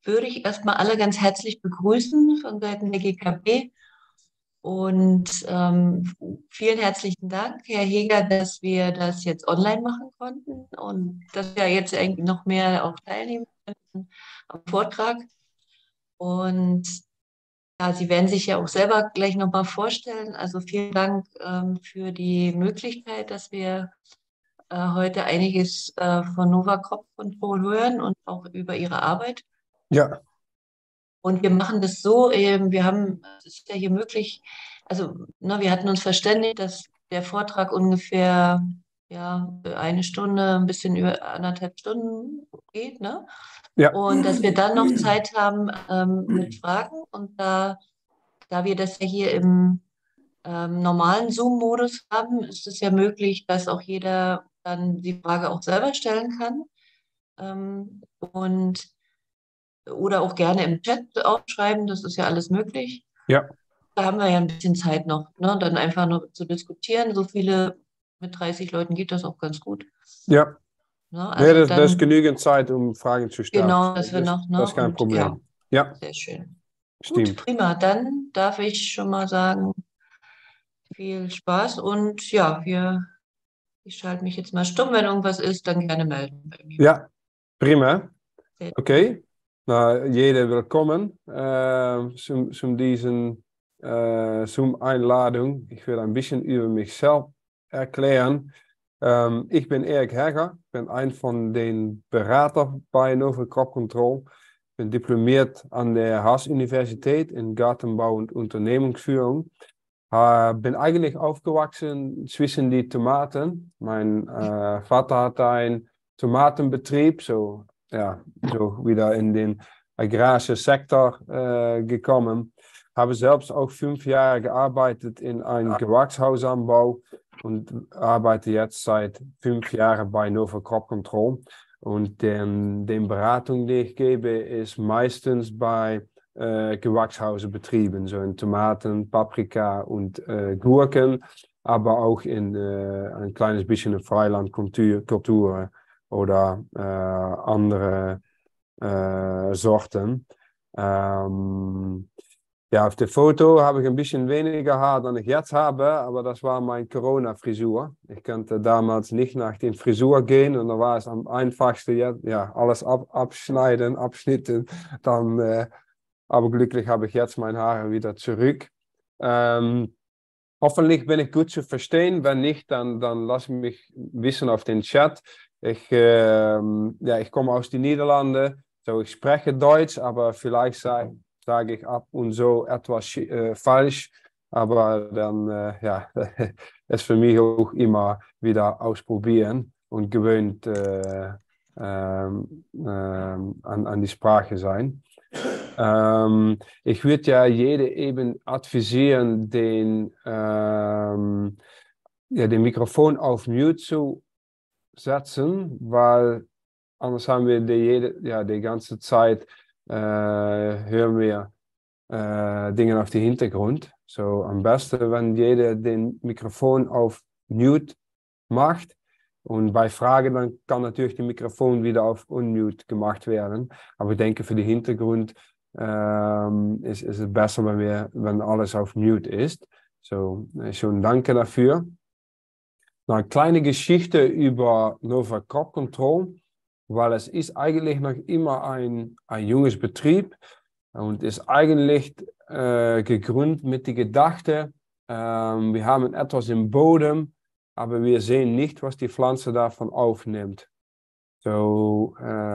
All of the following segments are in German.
würde ich erstmal alle ganz herzlich begrüßen von Seiten der GKB und vielen herzlichen Dank, Herr Heger, dass wir das jetzt online machen konnten und dass wir jetzt eigentlich noch mehr auch teilnehmen können am Vortrag. Und ja, Sie werden sich ja auch selber gleich nochmal vorstellen. Also vielen Dank für die Möglichkeit, dass wir heute einiges von Nova Crop Control hören und auch über Ihre Arbeit. Ja, Und wir machen das so, es ist ja hier möglich, also ne, wir hatten uns verständigt, dass der Vortrag ungefähr ja, eine Stunde, ein bisschen über 1,5 Stunden geht, ne? ja, Und dass wir dann noch Zeit haben mit Fragen. Und da wir das ja hier im normalen Zoom-Modus haben, ist es ja möglich, dass auch jeder dann die Frage auch selber stellen kann. Und oder auch gerne im Chat aufschreiben, das ist ja alles möglich. ja, Da haben wir ja ein bisschen Zeit noch, ne? Dann einfach nur zu diskutieren. So viele, mit 30 Leuten geht das auch ganz gut. ja. Ne? Nee, Also das ist dann, genügend Zeit, um Fragen zu stellen. genau, dass wir noch, Das ne? ist kein Und ja, Problem. Ja, sehr schön. Gut, stimmt. prima. Dann darf ich schon mal sagen, viel Spaß und ja, ich schalte mich jetzt mal stumm, wenn irgendwas ist, dann gerne melden bei mir. Ja, prima. Sehr schön. Okay. Na, jeder willkommen zu diesen Zoom-Einladung. Ich will ein bisschen über mich selbst erklären. Ich bin Erik Herger, bin ein von den Beratern bei Nova Crop Control. Bin diplomiert an der Haas-Universität in Gartenbau und Unternehmensführung. Bin eigentlich aufgewachsen zwischen die Tomaten. Mein Vater hat einen Tomatenbetrieb, so wieder in den agrarischen Sektor gekommen. Habe selbst auch 5 Jahre gearbeitet in einem Gewächshausanbau und arbeite jetzt seit 5 Jahren bei Nova Crop Control. Und den Beratung, die ich gebe, ist meistens bei Gewächshausenbetrieben, so in Tomaten, Paprika und Gurken, aber auch in ein kleines bisschen in Freilandkulturen oder andere Sorten. Ja, auf dem Foto habe ich ein bisschen weniger Haar, dan ich jetzt habe, aber das war meine Corona-Frisur. Ich konnte damals nicht nach den Frisur gehen und da war es am einfachsten, ja, alles abschneiden, abschnitten. Aber glücklich habe ich jetzt meine Haare wieder zurück. Hoffentlich bin ich gut zu verstehen. Wenn nicht, dann lass mich wissen auf den Chat. Ich komme aus den Niederlanden, so ich spreche Deutsch, aber vielleicht sage ich ab und so etwas falsch. Aber dann ist für mich auch immer wieder ausprobieren und gewöhnt an die Sprache sein. Ich würde ja jede eben advisieren, den Mikrofon auf Mute zu setzen, weil anders haben wir die ganze Zeit hören wir Dinge auf den Hintergrund. So am besten, wenn jeder den Mikrofon auf Mute macht. Und bei Fragen dann kann natürlich die Mikrofon wieder auf Unmute gemacht werden. Aber ich denke, für den Hintergrund ist es besser, wenn alles auf Mute ist. So, schon danke dafür. Noch eine kleine Geschichte über Nova Crop Control, weil es ist eigentlich noch immer ein junges Betrieb und ist eigentlich gegründet mit der Gedachte, wir haben etwas im Boden, aber wir sehen nicht, was die Pflanze davon aufnimmt. So,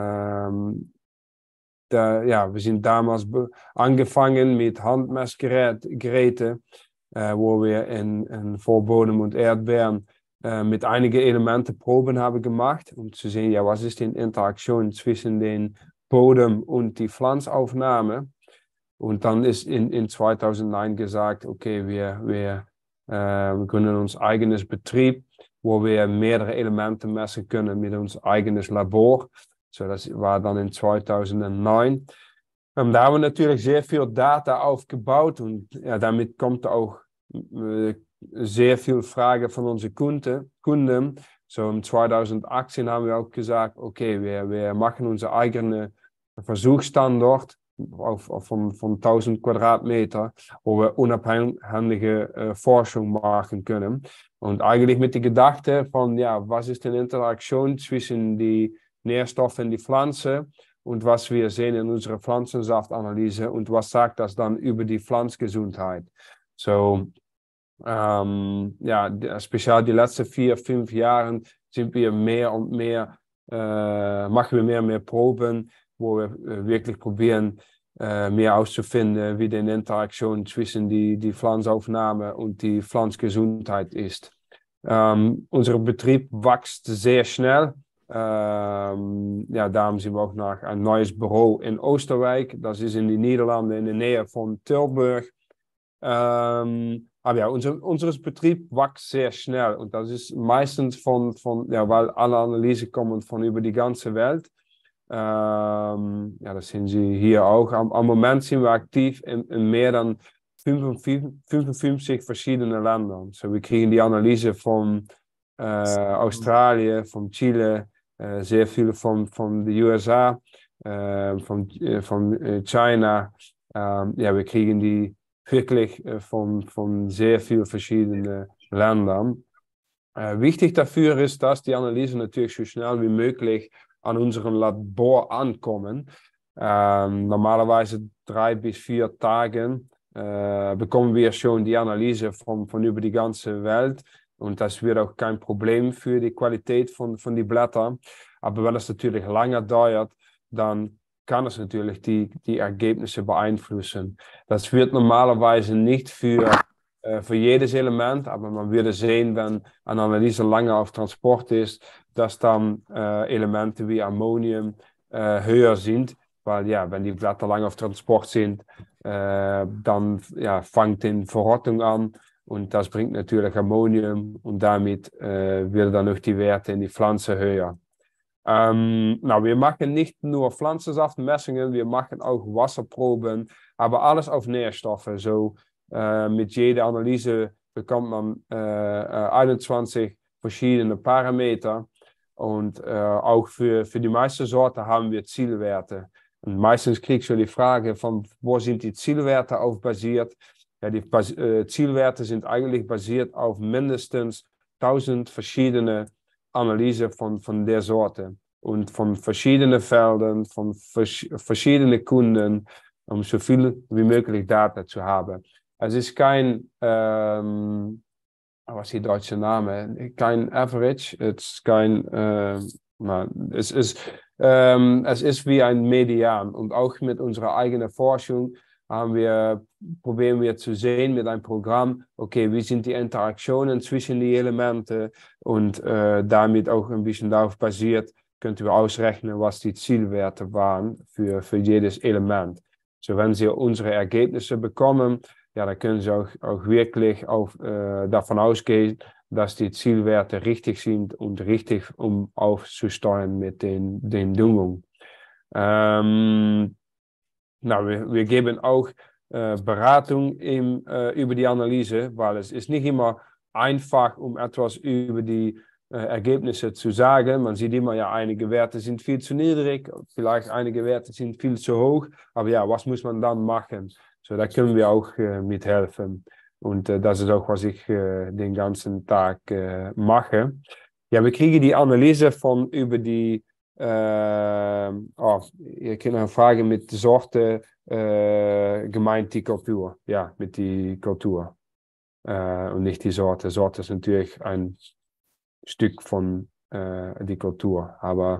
wir sind damals angefangen mit Handmessgeräten, wo wir in Vorbodem und Erdbeeren mit einigen Elementen Proben haben gemacht, um zu sehen, ja, was ist die Interaktion zwischen den Bodem und die Pflanzaufnahme. Und dann ist in 2009 gesagt, okay, wir gründen uns eigenes Betrieb, wo wir mehrere Elemente messen können mit uns eigenes Labor. So, das war dann in 2009. Da haben wir natürlich sehr viel Data aufgebaut und ja, damit kommt auch sehr viel Fragen von unseren Kunden. So in 2018 haben wir auch gesagt, okay, wir machen unsere eigene Versuchsstandort von 1000 Quadratmeter, wo wir unabhängige Forschung machen können. Und eigentlich mit der Gedachte von, ja, was ist die Interaktion zwischen die Nährstoffen in die Pflanze und was wir sehen in unserer Pflanzensaftanalyse und was sagt das dann über die Pflanzgesundheit. So, ja, speziell die letzten 4, 5 Jahre sind wir mehr und mehr, machen wir mehr und mehr Proben, wo wir wirklich probieren, mehr auszufinden, wie die Interaktion zwischen die Pflanzaufnahme und die Pflanzgesundheit ist. Unser Betrieb wächst sehr schnell. Ja, daarom zien we ook naar een neues Büro in Oosterwijk. Dat is in die Niederlanden in de Nähe von Tilburg. Aber ja, unser Betrieb wächst sehr schnell und das ist meistens ja, weil alle Analysen kommen von über die ganze Welt. Ja, das sehen Sie hier auch. Am Moment sind wir aktiv in mehr dan 55 verschiedene Ländern. So, wir kriegen die Analyse von Australië, von Chile, sehr viel von den USA, von China. Ja, wir kriegen die wirklich von sehr vielen verschiedenen Ländern. Wichtig dafür ist, dass die Analysen natürlich so schnell wie möglich an unserem Labor ankommen. Normalerweise 3 bis 4 Tagen bekommen wir schon die Analyse von über die ganze Welt. Und das wird auch kein Problem für die Qualität von den Blättern. Aber wenn es natürlich länger dauert, dann kann es natürlich die Ergebnisse beeinflussen. Das wird normalerweise nicht für jedes Element, aber man würde sehen, wenn eine Analyse lange auf Transport ist, dass dann Elemente wie Ammonium höher sind, weil ja, wenn die Blätter lange auf Transport sind, dann ja, fängt die Verrottung an und das bringt natürlich Ammonium und damit werden dann auch die Werte in die Pflanze höher. Nou, wir machen nicht nur Pflanzensaftmessungen, wir machen auch Wasserproben, aber alles auf Nährstoffe. So mit jeder Analyse bekommt man 21 verschiedene Parameter und auch für die meisten Sorten haben wir Zielwerte. Und meistens kriegst du die Frage von, wo sind die Zielwerte auf basiert? Ja, die Zielwerte sind eigentlich basiert auf mindestens 1000 verschiedene Analyse von der Sorte und von verschiedenen Feldern, von verschiedenen Kunden, um so viel wie möglich Daten zu haben. Es ist kein, was ist die deutsche Name? Kein Average, es ist kein, es ist wie ein Median und auch mit unserer eigenen Forschung probieren wir zu sehen mit einem Programm, okay, wie sind die Interaktionen zwischen den Elementen und damit auch ein bisschen darauf basiert, könnten wir ausrechnen, was die Zielwerte waren für jedes Element. So, wenn Sie unsere Ergebnisse bekommen, ja, dann können Sie auch wirklich davon ausgehen, dass die Zielwerte richtig sind und richtig, um aufzusteuern mit den Düngung. Nou, wir geben auch Beratung über die Analyse, weil es ist nicht immer einfach, um etwas über die Ergebnisse zu sagen. Man sieht immer, ja, einige Werte sind viel zu niedrig, vielleicht einige Werte sind viel zu hoch, aber ja, was muss man dann machen? So, da können wir auch mithelfen. Und das ist auch, was ich den ganzen Tag mache. Ja, wir kriegen die Analyse von über die je kunt een vraag met de Sorte gemeint die Kultur. Ja, mit die Kultur. Und nicht die Sorte. Sorte ist natürlich ein Stück von die Kultur. Aber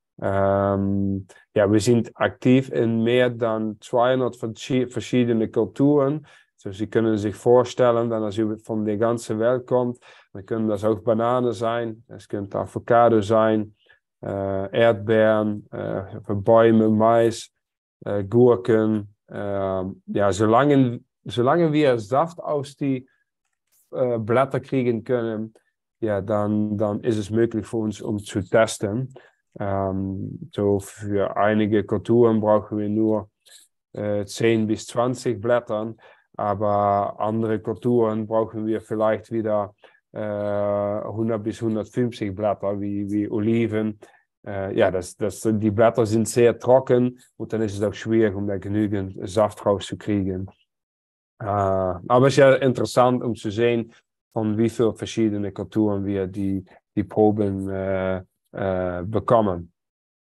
ja, wir sind aktiv in mehr dan 200 verschiedene Kulturen. So, Sie können sich vorstellen, wenn das von der ganzen Welt kommt, dann können das auch Bananen sein, es könnte Avocado sein, Erdbeeren, Bäume, Mais, Gurken. Ja, solange wir Saft aus die Blätter kriegen können, ja, dann ist es möglich für uns, um zu testen. So für einige Kulturen brauchen wir nur 10 bis 20 Blättern, aber andere Kulturen brauchen wir vielleicht wieder 100 bis 150 Blätter, wie Oliven. die Blätter sind sehr trocken und dann ist es auch schwierig, um da genügend Saft rauszukriegen. Aber es ist ja interessant, um zu sehen, von wie viel verschiedene Kulturen wir die Proben bekommen.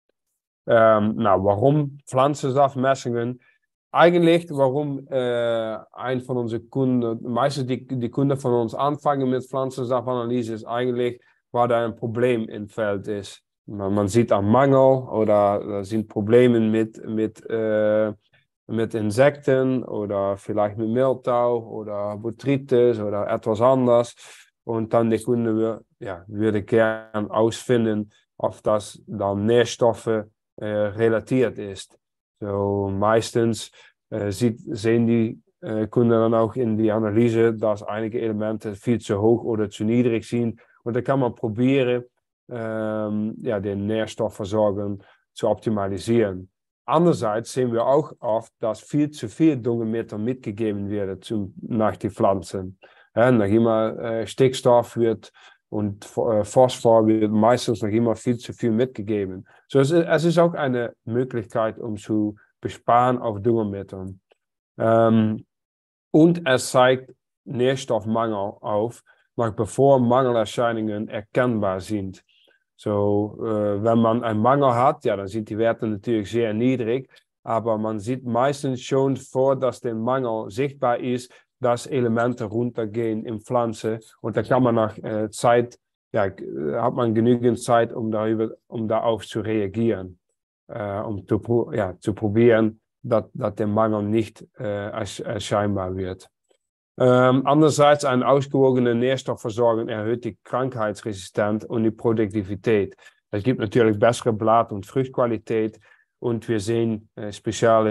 Warum Pflanzensaftmessungen? Eigentlich, warum ein von unseren Kunden, meistens die Kunden von uns anfangen mit Pflanzensaftanalyse, ist eigentlich, weil da ein Problem im Feld ist. Man sieht einen Mangel oder da sind Probleme mit Insekten oder vielleicht mit Mehltau oder Botrytis oder etwas anderes. Und dann die Kunde würde gerne ausfinden, ob das dann Nährstoffe relatiert ist. So meistens sehen die Kunden dann auch in die Analyse, dass einige Elemente viel zu hoch oder zu niedrig sind. Und dann kann man proberen, die Nährstoffversorgung zu optimalisieren. Andererseits sehen wir auch oft, dass viel zu viel Düngemittel mitgegeben wird nach den Pflanzen. Noch immer Stickstoff wird und Phosphor wird meistens noch immer viel zu viel mitgegeben. So, es ist auch eine Möglichkeit, um zu besparen auf Düngemitteln. Und es zeigt Nährstoffmangel auf, noch bevor Mangelerscheinungen erkennbar sind. So, wenn man einen Mangel hat, dann sind die Werte natürlich sehr niedrig, aber man sieht meistens schon vor, dass der Mangel sichtbar ist, dass Elemente runtergehen in Pflanze und da kann man nach Zeit, hat man genügend Zeit, um darauf zu reagieren, zu probieren, dass der Mangel nicht erscheinbar wird. Andererseits eine ausgewogene Nährstoffversorgung erhöht die Krankheitsresistenz und die Produktivität. Es gibt natürlich bessere Blatt- und Fruchtqualität und wir sehen speziell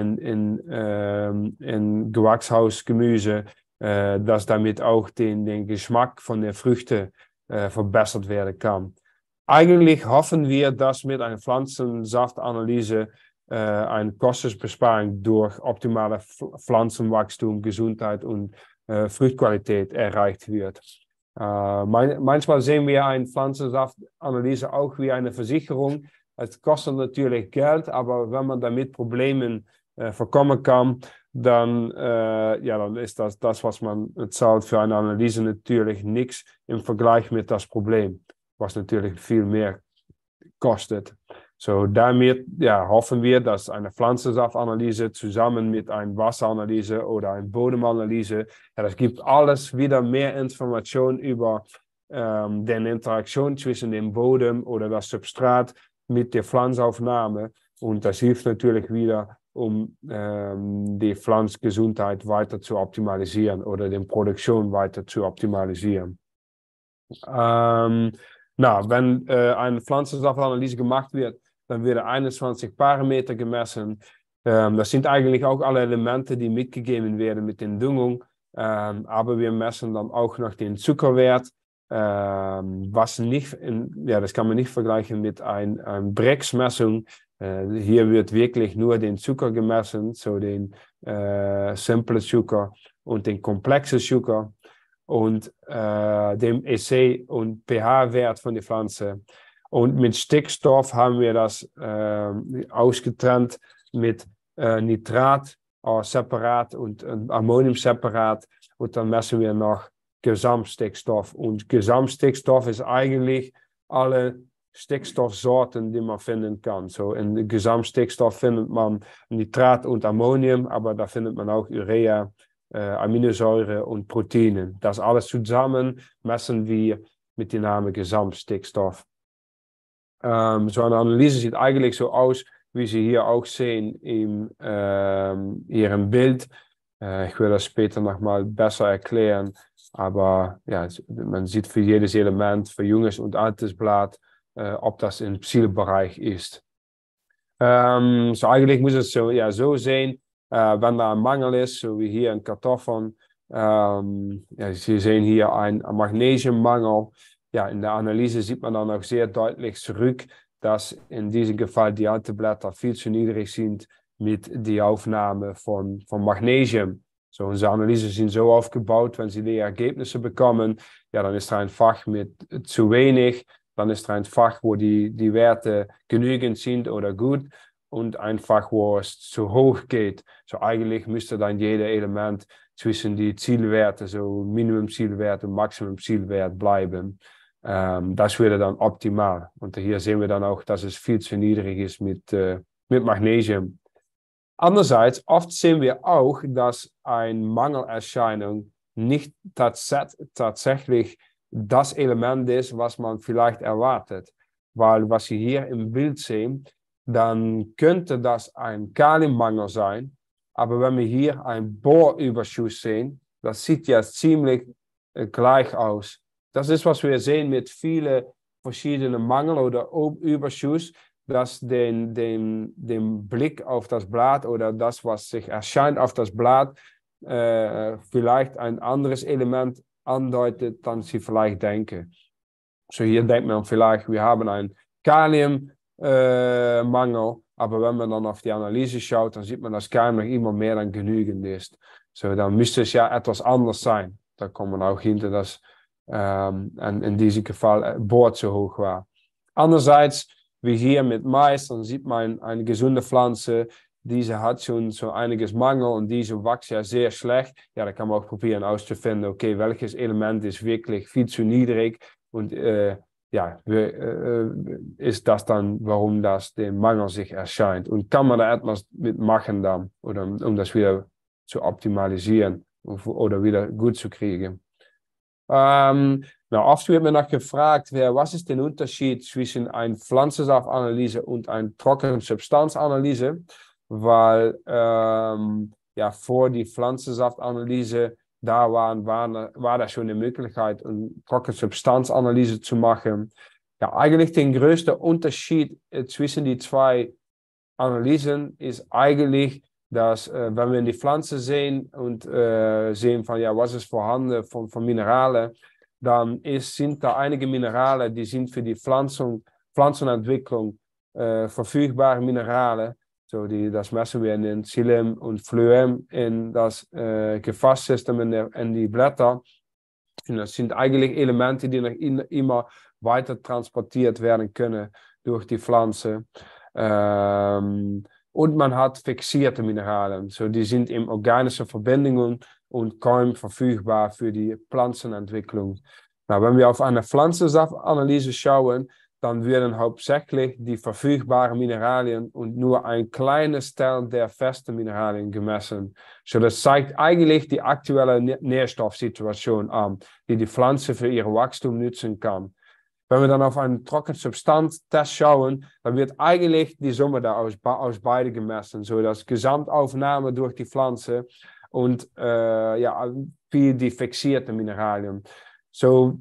in Gewächshausgemüse, dass damit auch den Geschmack von den Früchten verbessert werden kann. Eigentlich hoffen wir, dass mit einer Pflanzensaftanalyse eine Kostenbesparung durch optimale Pflanzenwachstum, Gesundheit und Fruchtqualität erreicht wird. Manchmal sehen wir eine Pflanzensaftanalyse auch wie eine Versicherung. Es kostet natürlich Geld, aber wenn man damit Probleme voorkomen kann, dann ist das, was man zahlt für eine Analyse, natürlich nichts im Vergleich mit das Problem, was natürlich viel mehr kostet. So, damit hoffen wir, dass eine Pflanzensaftanalyse zusammen mit einer Wasseranalyse oder einer Bodenanalyse, das gibt alles wieder mehr Informationen über die Interaktion zwischen dem Boden oder das Substrat mit der Pflanzaufnahme. Und das hilft natürlich wieder, um die Pflanzgesundheit weiter zu optimalisieren oder die Produktion weiter zu optimalisieren. Wenn eine Pflanzensaftanalyse gemacht wird, dann werden 21 Parameter gemessen. Das sind eigentlich auch alle Elemente, die mitgegeben werden mit der Düngung. Aber wir messen dann auch noch den Zuckerwert, das kann man nicht vergleichen mit einer Brix-Messung. Hier wird wirklich nur den Zucker gemessen, so den simple Zucker und den komplexen Zucker und dem EC und pH-Wert von der Pflanze. Und mit Stickstoff haben wir das ausgetrennt mit Nitrat separat und Ammonium separat. Und dann messen wir noch Gesamtstickstoff. Und Gesamtstickstoff ist eigentlich alle Stickstoffsorten, die man finden kann. So in Gesamtstickstoff findet man Nitrat und Ammonium, aber da findet man auch Urea, Aminosäure und Proteine. Das alles zusammen messen wir mit dem Namen Gesamtstickstoff. So eine Analyse sieht eigentlich so aus, wie Sie hier auch sehen hier im Bild. Ich will das später nochmal besser erklären, aber man sieht für jedes Element, für junges und altes Blatt, ob das im Zielbereich ist. So eigentlich muss es so sehen, wenn da ein Mangel ist, so wie hier in Kartoffeln. Sie sehen hier einen Magnesiummangel. In der Analyse sieht man dann auch sehr deutlich zurück, dass in diesem Fall die alten Blätter viel zu niedrig sind mit der Aufnahme von Magnesium. So, unsere Analysen sind so aufgebaut, wenn Sie die Ergebnisse bekommen, dann ist da ein Fach mit zu wenig dann ist ein Fach, wo die Werte genügend sind oder gut und ein Fach, wo es zu hoch geht. So eigentlich müsste dann jeder Element zwischen die Zielwerte, so Minimum-Zielwert und Maximum-Zielwert bleiben. Das wäre dann optimal. Und hier sehen wir dann auch, dass es viel zu niedrig ist mit Magnesium. Andererseits, oft sehen wir auch, dass eine Mangelerscheinung nicht tatsächlich das Element ist, was man vielleicht erwartet. Weil was Sie hier im Bild sehen, dann könnte das ein Kaliummangel sein. Aber wenn wir hier einen Bohrüberschuss sehen, das sieht ja ziemlich gleich aus. Das ist, was wir sehen mit vielen verschiedenen Mangel oder Überschuss, dass den Blick auf das Blatt oder das, was sich erscheint auf das Blatt, vielleicht ein anderes Element andeutet, dann Sie vielleicht denken. So hier denkt man vielleicht, wir haben einen Kaliummangel, aber wenn man dann auf die Analyse schaut, dann sieht man, dass Kalium noch immer mehr dan genügend ist. So dann müsste es ja etwas anders sein. Da kommt man auch hinter, dass in diesem Fall Bohr zu hoch war. Andererseits, wie hier mit Mais, dann sieht man eine gesunde Pflanze, diese hat schon so einiges Mangel und diese wächst ja sehr schlecht. Ja, da kann man auch probieren auszufinden, okay, welches Element ist wirklich viel zu niedrig und ist das dann, warum das dem Mangel sich erscheint? Und kann man da etwas mitmachen dann, oder um das wieder zu optimalisieren oder wieder gut zu kriegen? Oft wird mir noch gefragt, was ist der Unterschied zwischen einer Pflanzensaftanalyse und einer Trockensubstanzanalyse? Weil vor die Pflanzensaftanalyse da war da schon eine Möglichkeit, eine Trockensubstanzanalyse zu machen. Ja, eigentlich der größte Unterschied zwischen die zwei Analysen ist eigentlich, dass wenn wir in die Pflanze sehen und sehen von, ja, was ist vorhanden von Mineralen, dann sind da einige Minerale, die sind für die Pflanzenentwicklung verfügbare Minerale. So das messen wir in Xylem und Phloem in das Gefasssystem in die Blätter. Und das sind eigentlich Elemente, die noch immer weiter transportiert werden können durch die Pflanze. Und man hat fixierte Mineralen. So die sind in organische Verbindungen und kaum verfügbar für die Pflanzenentwicklung. Wenn wir auf eine Pflanzensaftanalyse schauen, dann werden hauptsächlich die verfügbaren Mineralien und nur ein kleines Teil der festen Mineralien gemessen. So das zeigt eigentlich die aktuelle Nährstoffsituation an, die die Pflanze für ihr Wachstum nutzen kann. Wenn wir dann auf einen Trockensubstanztest schauen, dann wird eigentlich die Summe da aus beide gemessen. So das Gesamtaufnahme durch die Pflanze und für die fixierten Mineralien. So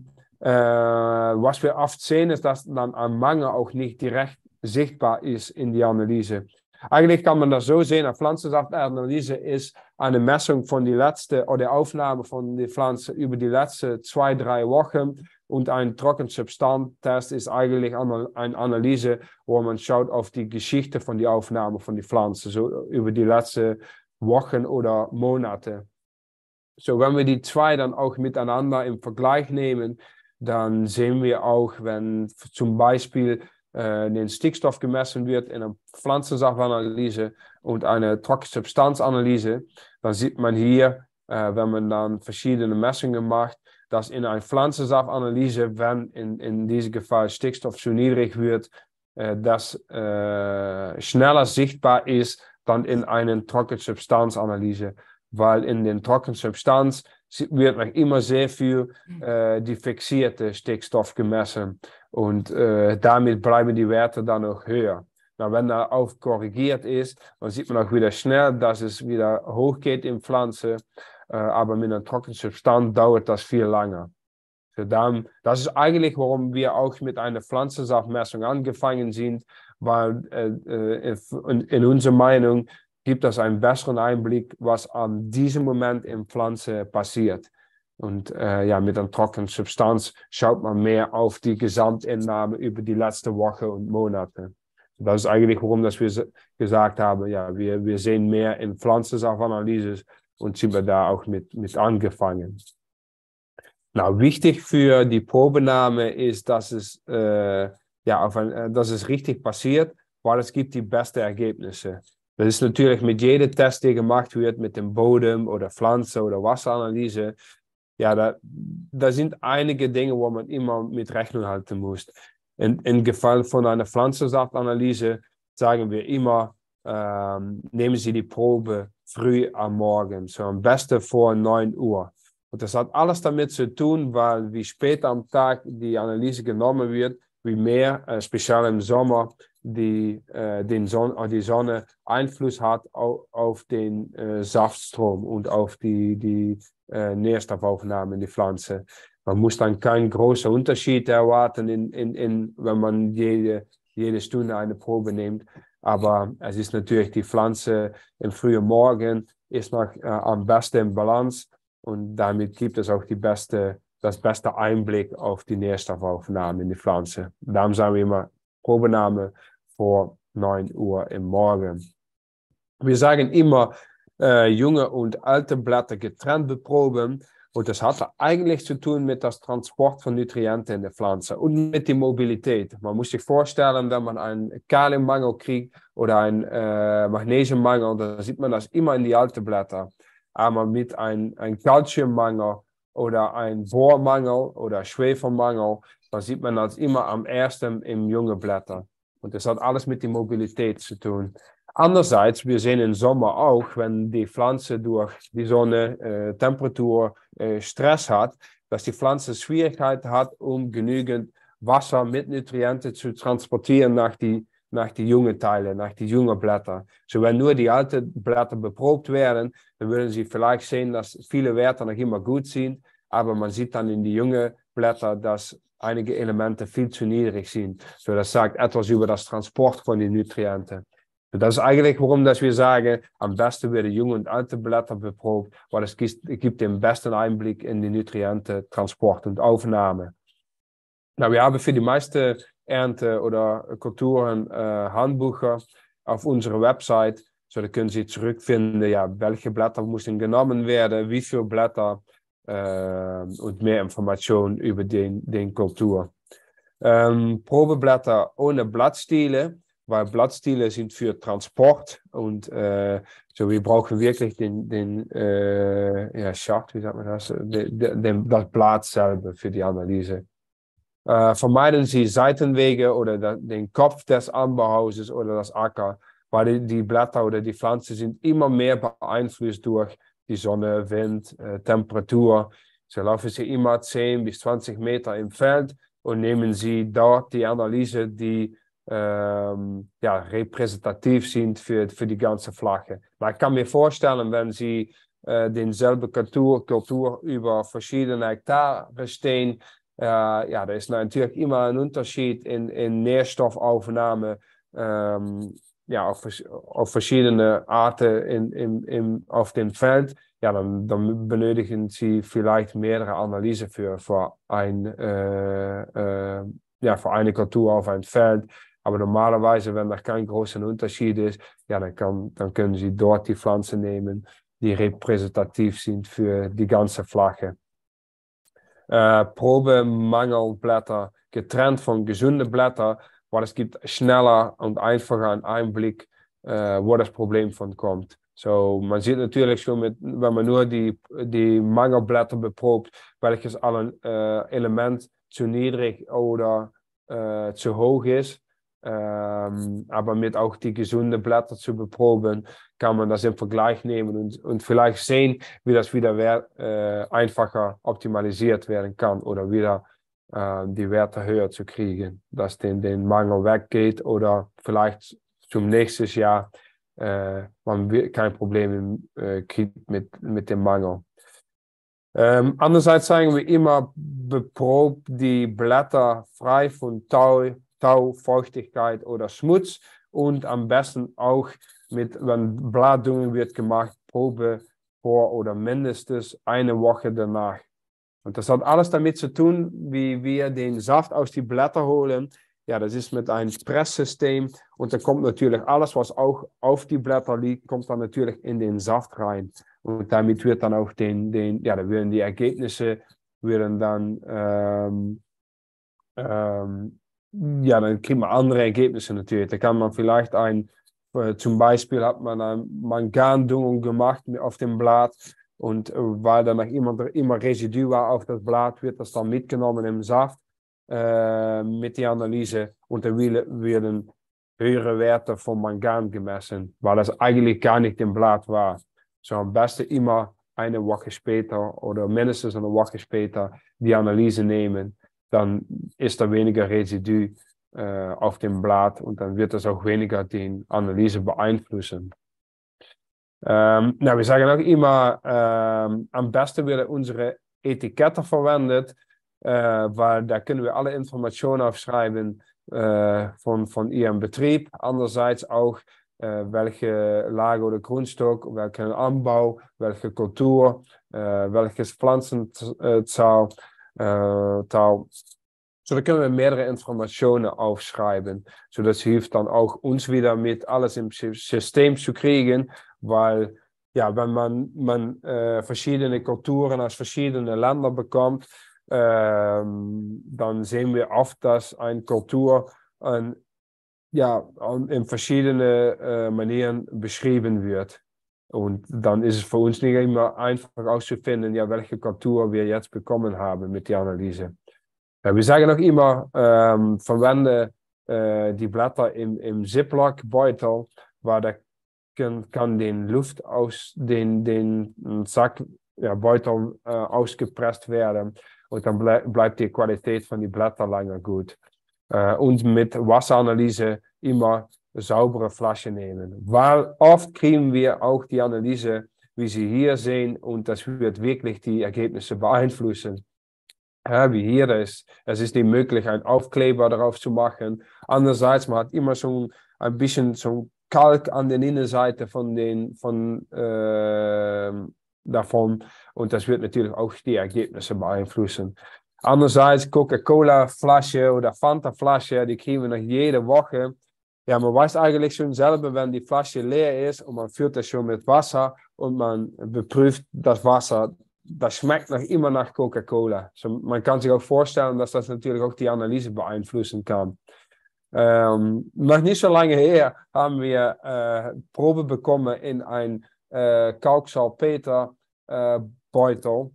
was wir oft sehen, ist, dass dann ein Mangel auch nicht direkt sichtbar ist in die Analyse. Eigentlich kann man das so sehen, eine Pflanzensaftanalyse ist eine Messung von die letzte oder Aufnahme von der Pflanze über die letzten 2-3 Wochen und ein Trockensubstanztest ist eigentlich eine Analyse, wo man schaut auf die Geschichte von der Aufnahme von der Pflanze, so über die letzten Wochen oder Monate. So, wenn wir die zwei dann auch miteinander im Vergleich nehmen, dann sehen wir auch, wenn zum Beispiel den Stickstoff gemessen wird in einer Pflanzensaftanalyse und eine Trockensubstanzanalyse, dann sieht man hier, wenn man dann verschiedene Messungen macht, dass in einer Pflanzensaftanalyse, wenn in diesem Fall Stickstoff zu niedrig wird, das schneller sichtbar ist dann in einer Trockensubstanzanalyse. Weil in den Trockensubstanz wird noch immer sehr viel die fixierte Stickstoff gemessen und damit bleiben die Werte dann noch höher. Wenn da auf korrigiert ist, dann sieht man auch wieder schnell, dass es wieder hochgeht in Pflanze, aber mit einer Trockensubstanz dauert das viel länger. So dann, das ist eigentlich, warum wir auch mit einer Pflanzensaftmessung angefangen sind, weil in unserer Meinung gibt es einen besseren Einblick, was an diesem Moment in Pflanze passiert. Und mit einer trockenen Substanz schaut man mehr auf die Gesamtentnahme über die letzte Woche und Monate. Das ist eigentlich, warum dass wir gesagt haben, ja, wir sehen mehr in Pflanzensafanalyse und sind wir da auch mit angefangen. Nou, wichtig für die Probenahme ist, dass es, dass es richtig passiert, weil es gibt die besten Ergebnisse. Das ist natürlich mit jeder Test, die gemacht wird, mit dem Boden oder Pflanze oder Wasseranalyse. Ja, da sind einige Dinge, wo man immer mit Rechnung halten muss. Im Fall von einer Pflanzensaftanalyse sagen wir immer, nehmen Sie die Probe früh am Morgen, so am besten vor 9 Uhr. Und das hat alles damit zu tun, weil wie später am Tag die Analyse genommen wird, wie mehr, speziell im Sommer, die Sonne Einfluss hat auf den Saftstrom und auf die Nährstoffaufnahme in die Pflanze. Man muss dann keinen großen Unterschied erwarten, wenn man jede Stunde eine Probe nimmt. Aber es ist natürlich die Pflanze im frühen Morgen ist noch am besten in Balance und damit gibt es auch das beste Einblick auf die Nährstoffaufnahme in die Pflanze. Darum sagen wir immer Probenahme vor 9 Uhr im Morgen. Wir sagen immer, junge und alte Blätter getrennt beproben. Und das hat eigentlich zu tun mit das Transport von Nutrienten in der Pflanze und mit der Mobilität. Man muss sich vorstellen, wenn man einen Kaliummangel kriegt oder einen Magnesiummangel, dann sieht man das immer in die alten Blätter. Aber mit einem Calciummangel oder einem Bohrmangel oder Schwefelmangel, dann sieht man das immer am ersten im jungen Blätter. Und das hat alles mit der Mobilität zu tun. Andererseits, wir sehen im Sommer auch, wenn die Pflanze durch die Sonne, Temperatur, Stress hat, dass die Pflanze Schwierigkeiten hat, genügend Wasser mit Nutrienten zu transportieren nach die jungen Teile, nach die jungen Blätter. So, wenn nur die alten Blätter beprobt werden, dann würden Sie vielleicht sehen, dass viele Werte noch immer gut sind, aber man sieht dann in die jungen Blätter, dass einige Elemente viel zu niedrig sind. So, das sagt etwas über das Transport von den Nutrienten. Das ist eigentlich, warum wir sagen, am besten werden junge und alte Blätter beprobt, weil es gibt den besten Einblick in die Nutrienten, Transport und Aufnahme. Nou, wir haben für die meisten Ernte oder Kulturen Handbücher auf unserer Website. So, da können Sie zurückfinden, ja, welche Blätter müssen genommen werden, wie viele Blätter und mehr Informationen über den Kultur. Probeblätter ohne Blattstiele. Weil Blattstiele sind für Transport und so wir brauchen wirklich den Schacht, wie sagt man das, das Blatt selber für die Analyse. Vermeiden Sie Seitenwege oder den Kopf des Anbauhauses oder das Acker, weil die Blätter oder die Pflanzen sind immer mehr beeinflusst durch die Sonne, Wind, Temperatur. So laufen Sie immer 10 bis 20 Meter im Feld und nehmen Sie dort die Analyse, die repräsentativ sind für die ganze Fläche. Maar ich kann mir vorstellen, wenn Sie denselbe Kultur über verschiedene Hektare stehen, da ist natürlich immer ein Unterschied in Nährstoffaufnahme auf verschiedene Arten auf dem Feld. Ja, dann benötigen Sie vielleicht mehrere Analysen für eine Kultur auf ein Feld. Aber normalerweise, wenn da kein großer Unterschied ist, ja, dann können Sie dort die Pflanzen nehmen, die repräsentativ sind für die ganze Fläche. Probemangelblätter getrennt von gesunden Blättern, weil es gibt schneller und einfacher einen Einblick, wo das Problem von kommt. So, man sieht natürlich schon, wenn man nur die Mangelblätter beprobt, welches Element zu niedrig oder zu hoch ist. Aber mit auch die gesunden Blätter zu beproben, kann man das im Vergleich nehmen und vielleicht sehen, wie das wieder einfacher optimalisiert werden kann oder wieder die Werte höher zu kriegen, dass den Mangel weggeht oder vielleicht zum nächsten Jahr man kein Problem kriegt mit dem Mangel. Andererseits sagen wir immer, beprobt die Blätter frei von Tau, Feuchtigkeit oder Schmutz und am besten auch wenn Blattdüngung wird gemacht, Probe vor oder mindestens eine Woche danach. Und das hat alles damit zu tun, wie wir den Saft aus die Blätter holen. Ja, das ist mit einem Presssystem und da kommt natürlich alles, was auch auf die Blätter liegt, kommt dann natürlich in den Saft rein. Und damit wird dann auch da werden die Ergebnisse werden dann, ja, dann kriegt man andere Ergebnisse natürlich. Da kann man vielleicht zum Beispiel hat man eine Mangandüngung gemacht auf dem Blatt und weil dann noch immer Residu war auf das Blatt, wird das dann mitgenommen im Saft mit der Analyse und dann werden höhere Werte von Mangan gemessen, weil das eigentlich gar nicht im Blatt war. So am besten immer eine Woche später oder mindestens eine Woche später die Analyse nehmen. Dann ist da weniger Residu auf dem Blatt und dann wird das auch weniger die Analyse beeinflussen. Wir sagen auch immer, am besten werden unsere Etiketten verwendet, weil da können wir alle Informationen aufschreiben von Ihrem Betrieb. Andererseits auch, welche Lage oder Grundstock, welchen Anbau, welche Kultur, welches Pflanzenzahl. So, da können wir mehrere Informationen aufschreiben. So, das hilft dann auch uns wieder mit alles im System zu kriegen, weil ja, wenn man verschiedene Kulturen aus verschiedenen Ländern bekommt, dann sehen wir oft, dass eine Kultur in verschiedene Manieren beschrieben wird. Und dann ist es für uns nicht immer einfach auszufinden, ja, welche Kultur wir jetzt bekommen haben mit der Analyse. Ja, wir sagen auch immer, verwende die Blätter im Ziploc-Beutel, weil da kann den Luft aus den Sackbeutel ausgepresst werden und dann bleibt die Qualität von den Blättern länger gut. Und mit Wasseranalyse immer saubere Flaschen nehmen, weil oft kriegen wir auch die Analyse, wie Sie hier sehen, und das wird wirklich die Ergebnisse beeinflussen. Wie hier ist, es ist nicht möglich, einen Aufkleber darauf zu machen. Andererseits, man hat immer so ein bisschen so Kalk an der Innenseite davon und das wird natürlich auch die Ergebnisse beeinflussen. Andererseits, Coca-Cola-Flasche oder Fanta-Flasche, die kriegen wir noch jede Woche. Ja, man weiß eigentlich schon selber, wenn die Flasche leer ist und man füllt das schon mit Wasser und man beprüft das Wasser. Das schmeckt noch immer nach Coca-Cola. So, man kann sich auch vorstellen, dass das natürlich auch die Analyse beeinflussen kann. Noch nicht so lange her haben wir Probe bekommen in ein Kalksalpeter-Beutel.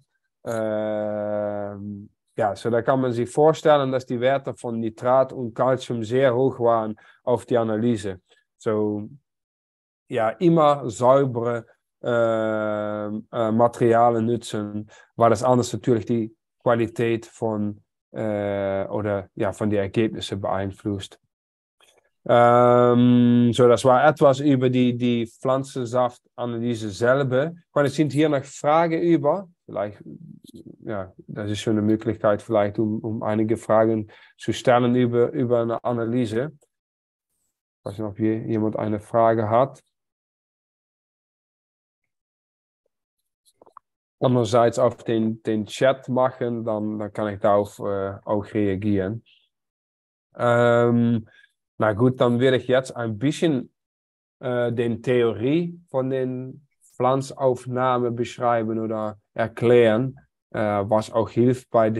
So da kann man sich vorstellen, dass die Werte von Nitrat und Calcium sehr hoch waren auf die Analyse. So, ja, immer saubere Materialien nutzen, weil das anders natürlich die Qualität von die Ergebnisse beeinflusst. Das war etwas über die Pflanzensaftanalyse selber. Sind hier noch Fragen über? Vielleicht, ja, das ist schon eine Möglichkeit, vielleicht um einige Fragen zu stellen über eine Analyse. Ich weiß nicht, ob hier jemand eine Frage hat. Andererseits auf den Chat machen, dann kann ich darauf auch reagieren. Na gut, dann werde ich jetzt ein bisschen die Theorie von den Pflanzaufnahmen beschreiben oder erklären, was auch hilft bei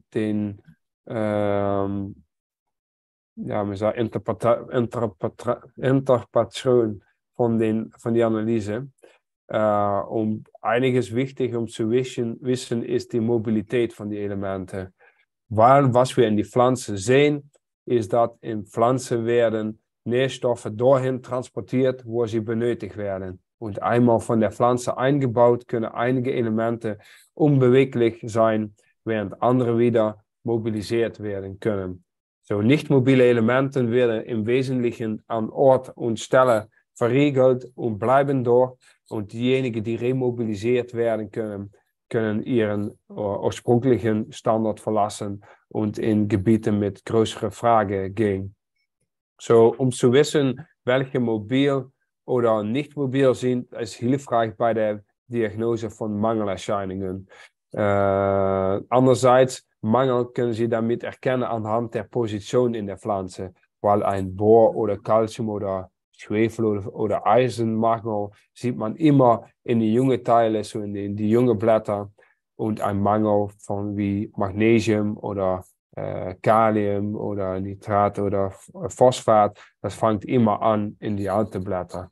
Interpretation von der Analyse. Einiges wichtig, um zu wissen, ist die Mobilität von den Elementen. Weil was wir in die Pflanze sehen, ist, dass in Pflanzen werden Nährstoffe dorthin transportiert, wo sie benötigt werden. Und einmal von der Pflanze eingebaut, können einige Elemente unbeweglich sein, während andere wieder mobilisiert werden können. So, nicht mobile Elemente werden im Wesentlichen an Ort und Stelle verriegelt und bleiben dort. Und diejenigen, die remobilisiert werden können ihren ursprünglichen Standort verlassen und in Gebieten mit größeren Fragen gehen. So, um zu wissen, welche mobil oder nicht mobil sind, ist hilfreich bei der Diagnose von Mangelerscheinungen. Andererseits, Mangel können Sie damit erkennen anhand der Position in der Pflanze, weil ein Bohr oder Calcium oder Schwefel oder Eisenmangel sieht man immer in die jungen Teile, so in die jungen Blätter. und ein Mangel von wie Magnesium oder Kalium oder Nitrat oder Phosphat, das fängt immer an in die alten Blätter.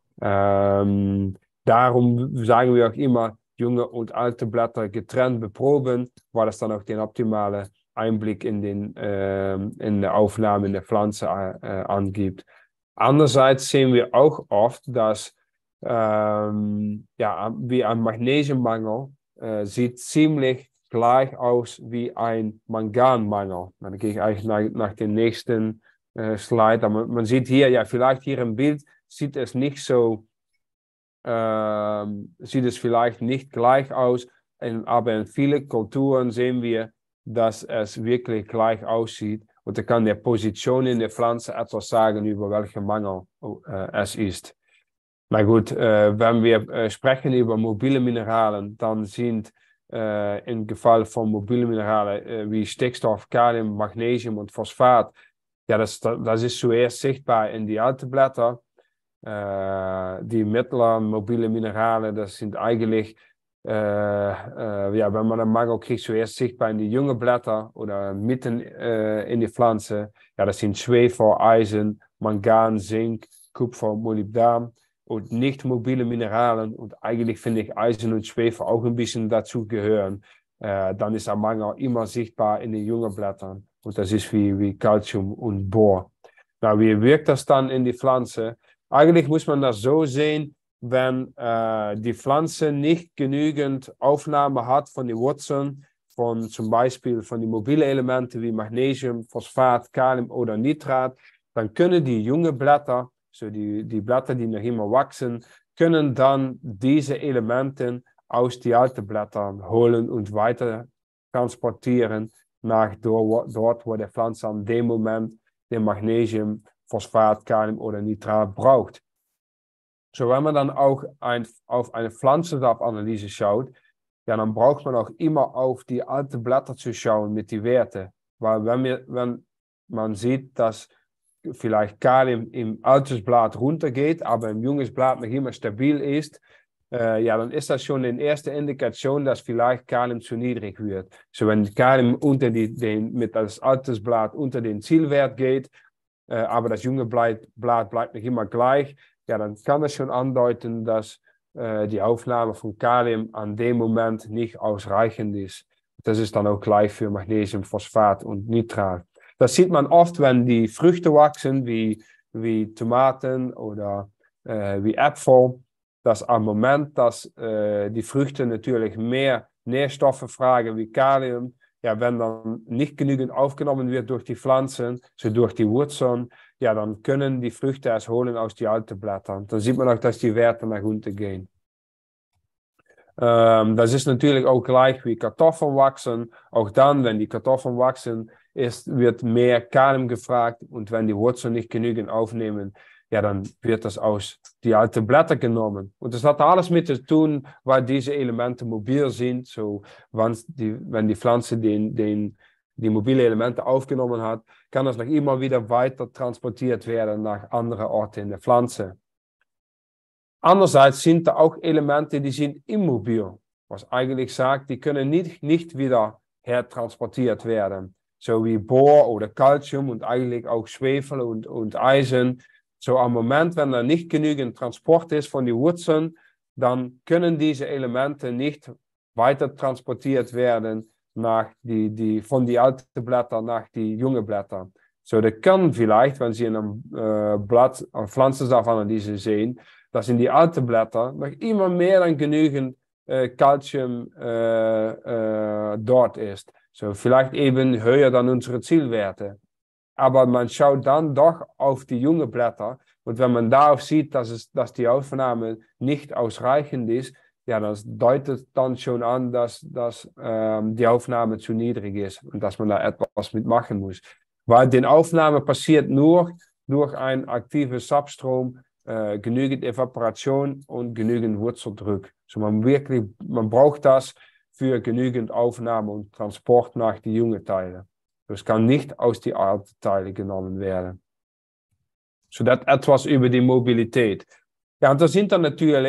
Darum sagen wir auch immer, junge und alte Blätter getrennt beproben, weil das dann auch den optimalen Einblick in der Aufnahme in der Pflanze angibt. Andererseits sehen wir auch oft, dass wie ein Magnesiummangel sieht ziemlich gleich aus wie ein Manganmangel. Dan gehe ich eigentlich nach dem nächsten Slide. Aber man sieht hier, ja, vielleicht hier im Bild sieht es nicht so, sieht es vielleicht nicht gleich aus, aber in vielen Kulturen sehen wir, dass es wirklich gleich aussieht. Und dann kann der Position in der Pflanze etwas sagen, über welchen Mangel es ist. Na gut, wenn wir sprechen über mobile Mineralen, dann sind im Geval von mobile Mineralen wie Stickstoff, Kalium, Magnesium und Phosphat, ja, das ist zuerst sichtbar in die alten Blätter. Die mittleren mobile Mineralen, das sind eigentlich, wenn man einen Mangel kriegt, zuerst sichtbar in die jungen Blätter oder mitten in die Pflanze. Ja, das sind Schwefel, Eisen, Mangan, Zink, Kupfer, Molybdän. Und nicht mobile Mineralen, und eigentlich finde ich Eisen und Schwefel auch ein bisschen dazu gehören, dann ist ein Mangel immer sichtbar in den jungen Blättern. Und das ist wie Calcium und Bohr. Na, wie wirkt das dann in die Pflanze? Eigentlich muss man das so sehen, wenn die Pflanze nicht genügend Aufnahme hat von den Wurzeln, von zum Beispiel von den mobilen Elementen wie Magnesium, Phosphat, Kalium oder Nitrat, dann können die jungen Blätter, so die Blätter, die noch immer wachsen, können dann diese Elemente aus die alten Blättern holen und weiter transportieren nach dort, wo der Pflanze an dem Moment den Magnesium, Phosphat, Kalium oder Nitrat braucht. So, wenn man dann auch auf eine Pflanzensaftanalyse schaut, ja, dann braucht man auch immer auf die alten Blätter zu schauen mit den Werten. Weil wenn man sieht, dass vielleicht Kalium im altes Blatt runtergeht, aber im junges Blatt noch immer stabil ist, ja, dann ist das schon eine erste Indikation, dass vielleicht Kalium zu niedrig wird. So, wenn Kalium mit das altes Blatt unter den Zielwert geht, aber das junge Blatt bleibt noch immer gleich, ja, dann kann das schon andeuten, dass die Aufnahme von Kalium an dem Moment nicht ausreichend ist. Das ist dann auch gleich für Magnesium, Phosphat und Nitrat. Das sieht man oft, wenn die Früchte wachsen, wie Tomaten oder wie Äpfel, dass am Moment, dass die Früchte natürlich mehr Nährstoffe fragen wie Kalium, ja, wenn dann nicht genügend aufgenommen wird durch die Pflanzen, so durch die Wurzeln, ja, dann können die Früchte es holen aus die alten Blättern. Dann sieht man auch, dass die Werte nach unten gehen. Das ist natürlich auch gleich wie Kartoffeln wachsen. Auch dann, wenn die Kartoffeln wachsen, wird mehr Kalium gefragt. Und wenn die Wurzeln nicht genügend aufnehmen, ja, dann wird das aus die alten Blätter genommen. Und das hat alles mit zu tun, weil diese Elemente mobil sind. So, wenn die Pflanze die mobile Elemente aufgenommen hat, kann das noch immer wieder weiter transportiert werden nach anderen Orten in der Pflanze. Andererseits sind da auch Elemente, die sind immobil, was eigentlich sagt, die können nicht wieder hertransportiert werden. So wie Bohr oder Calcium und eigentlich auch Schwefel und Eisen. So am Moment, wenn da nicht genügend Transport ist von den Wurzeln, dann können diese Elemente nicht weiter transportiert werden von die alten Blätter nach die jungen Blätter. So, das kann vielleicht, wenn Sie in einem Pflanzensaftanalyse sehen, dass in die alten Blätter noch immer mehr dan genügend Calcium dort ist. So, vielleicht eben höher dan unsere Zielwerte. Aber man schaut dann doch auf die jungen Blätter. Und wenn man darauf sieht, dass die Aufnahme nicht ausreichend ist, ja, das deutet dann schon an, dass die Aufnahme zu niedrig ist und dass man da etwas mitmachen muss. Weil die Aufnahme passiert nur durch einen aktiven Substrom, genügend Evaporation und genügend Wurzeldruck. So man braucht das für genügend Aufnahme und Transport nach die jungen Teilen. Das kann nicht aus die alten Teilen genommen werden. So, das etwas über die Mobilität. Ja, und da sind dann natürlich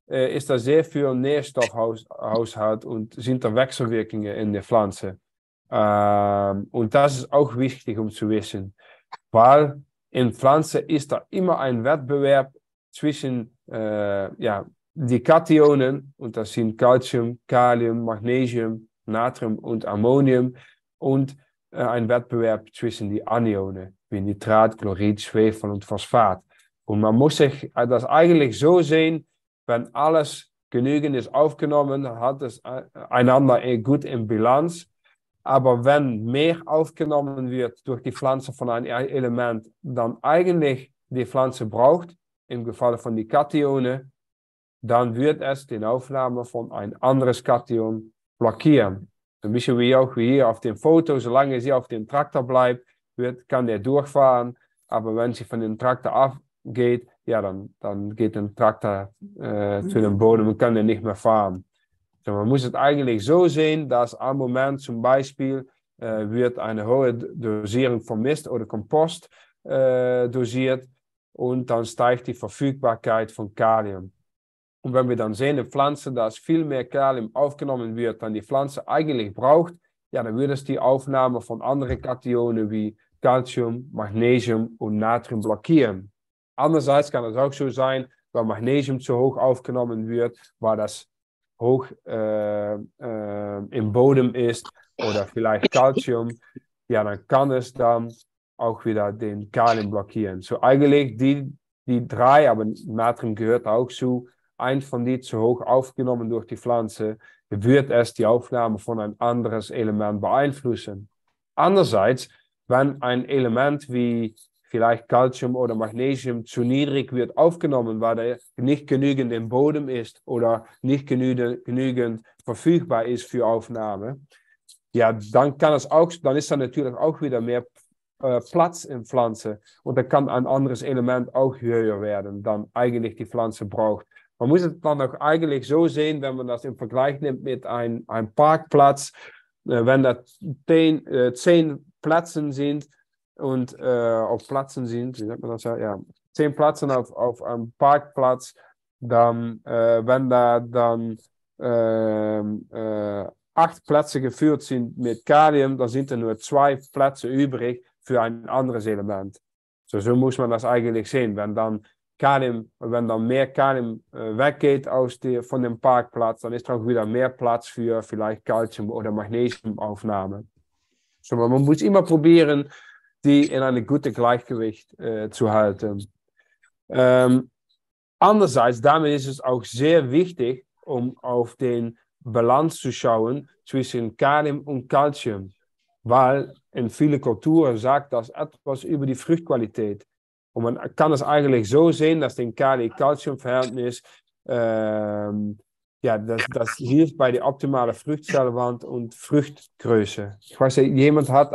ist da sehr viel Nährstoffhaushalt und sind da Wechselwirkungen in der Pflanze. Und das ist auch wichtig, um zu wissen, weil in Pflanze ist da immer ein Wettbewerb zwischen die Kationen, und das sind Calcium, Kalium, Magnesium, Natrium und Ammonium, und ein Wettbewerb zwischen die Anionen, wie Nitrat, Chlorid, Schwefel und Phosphat. Und man muss sich das eigentlich so sehen, wenn alles genügend ist aufgenommen, dann hat es einander gut in Bilanz. Aber wenn mehr aufgenommen wird durch die Pflanze von einem Element, dann eigentlich die Pflanze braucht, im Falle von die Kationen, dann wird es die Aufnahme von ein anderes Kation blockieren. Ein bisschen wie auch hier auf dem Foto, solange sie auf dem Traktor bleibt, kann der durchfahren. Aber wenn sie von dem Traktor abgeht, ja, dann geht der Traktor zu dem Boden und kann er nicht mehr fahren. So, man muss es eigentlich so sehen, dass am Moment zum Beispiel wird eine hohe Dosierung von Mist oder Kompost dosiert und dann steigt die Verfügbarkeit von Kalium. Und wenn wir dann sehen, eine Pflanze, dass viel mehr Kalium aufgenommen wird, dann die Pflanze eigentlich braucht, ja, dann wird es die Aufnahme von anderen Kationen wie Calcium, Magnesium und Natrium blockieren. Andererseits kann es auch so sein, wenn Magnesium zu hoch aufgenommen wird, weil das hoch im Boden ist oder vielleicht Calcium, ja, dann kann es dann auch wieder den Kalium blockieren. So eigentlich die drei, aber Natrium gehört auch zu, ein von die zu hoch aufgenommen durch die Pflanze, wird es die Aufnahme von ein anderes Element beeinflussen. Andererseits, wenn ein Element wie vielleicht Calcium oder Magnesium zu niedrig wird aufgenommen, weil er nicht genügend im Boden ist oder nicht genügend verfügbar ist für Aufnahme, ja, dann ist da natürlich auch wieder mehr Platz in Pflanze und dann kann ein anderes Element auch höher werden, dann eigentlich die Pflanze braucht. Man muss es dann auch eigentlich so sehen, wenn man das im Vergleich nimmt mit einem Parkplatz, wenn da 10 Plätze sind und auf Plätzen sind, wie sagt man das? Ja, 10 Plätze auf einem Parkplatz, dann, wenn da dann 8 Plätze gefüllt sind mit Kalium, dann sind da nur 2 Plätze übrig für ein anderes Element. So muss man das eigentlich sehen. Wenn dann mehr Kalium weggeht von dem Parkplatz, dann ist auch wieder mehr Platz für vielleicht Calcium- oder Magnesiumaufnahme. So, man muss immer probieren, die in einem guten Gleichgewicht zu halten. Andererseits, damit ist es auch sehr wichtig, um auf den Balance zu schauen zwischen Kalium und Calcium. Weil in vielen Kulturen sagt das etwas über die Fruchtqualität. Und man kann es eigentlich so sehen, dass das Kalium-Calcium-Verhältnis das hilft bei der optimalen Fruchtzellwand und Fruchtgröße. Ich weiß nicht, jemand hat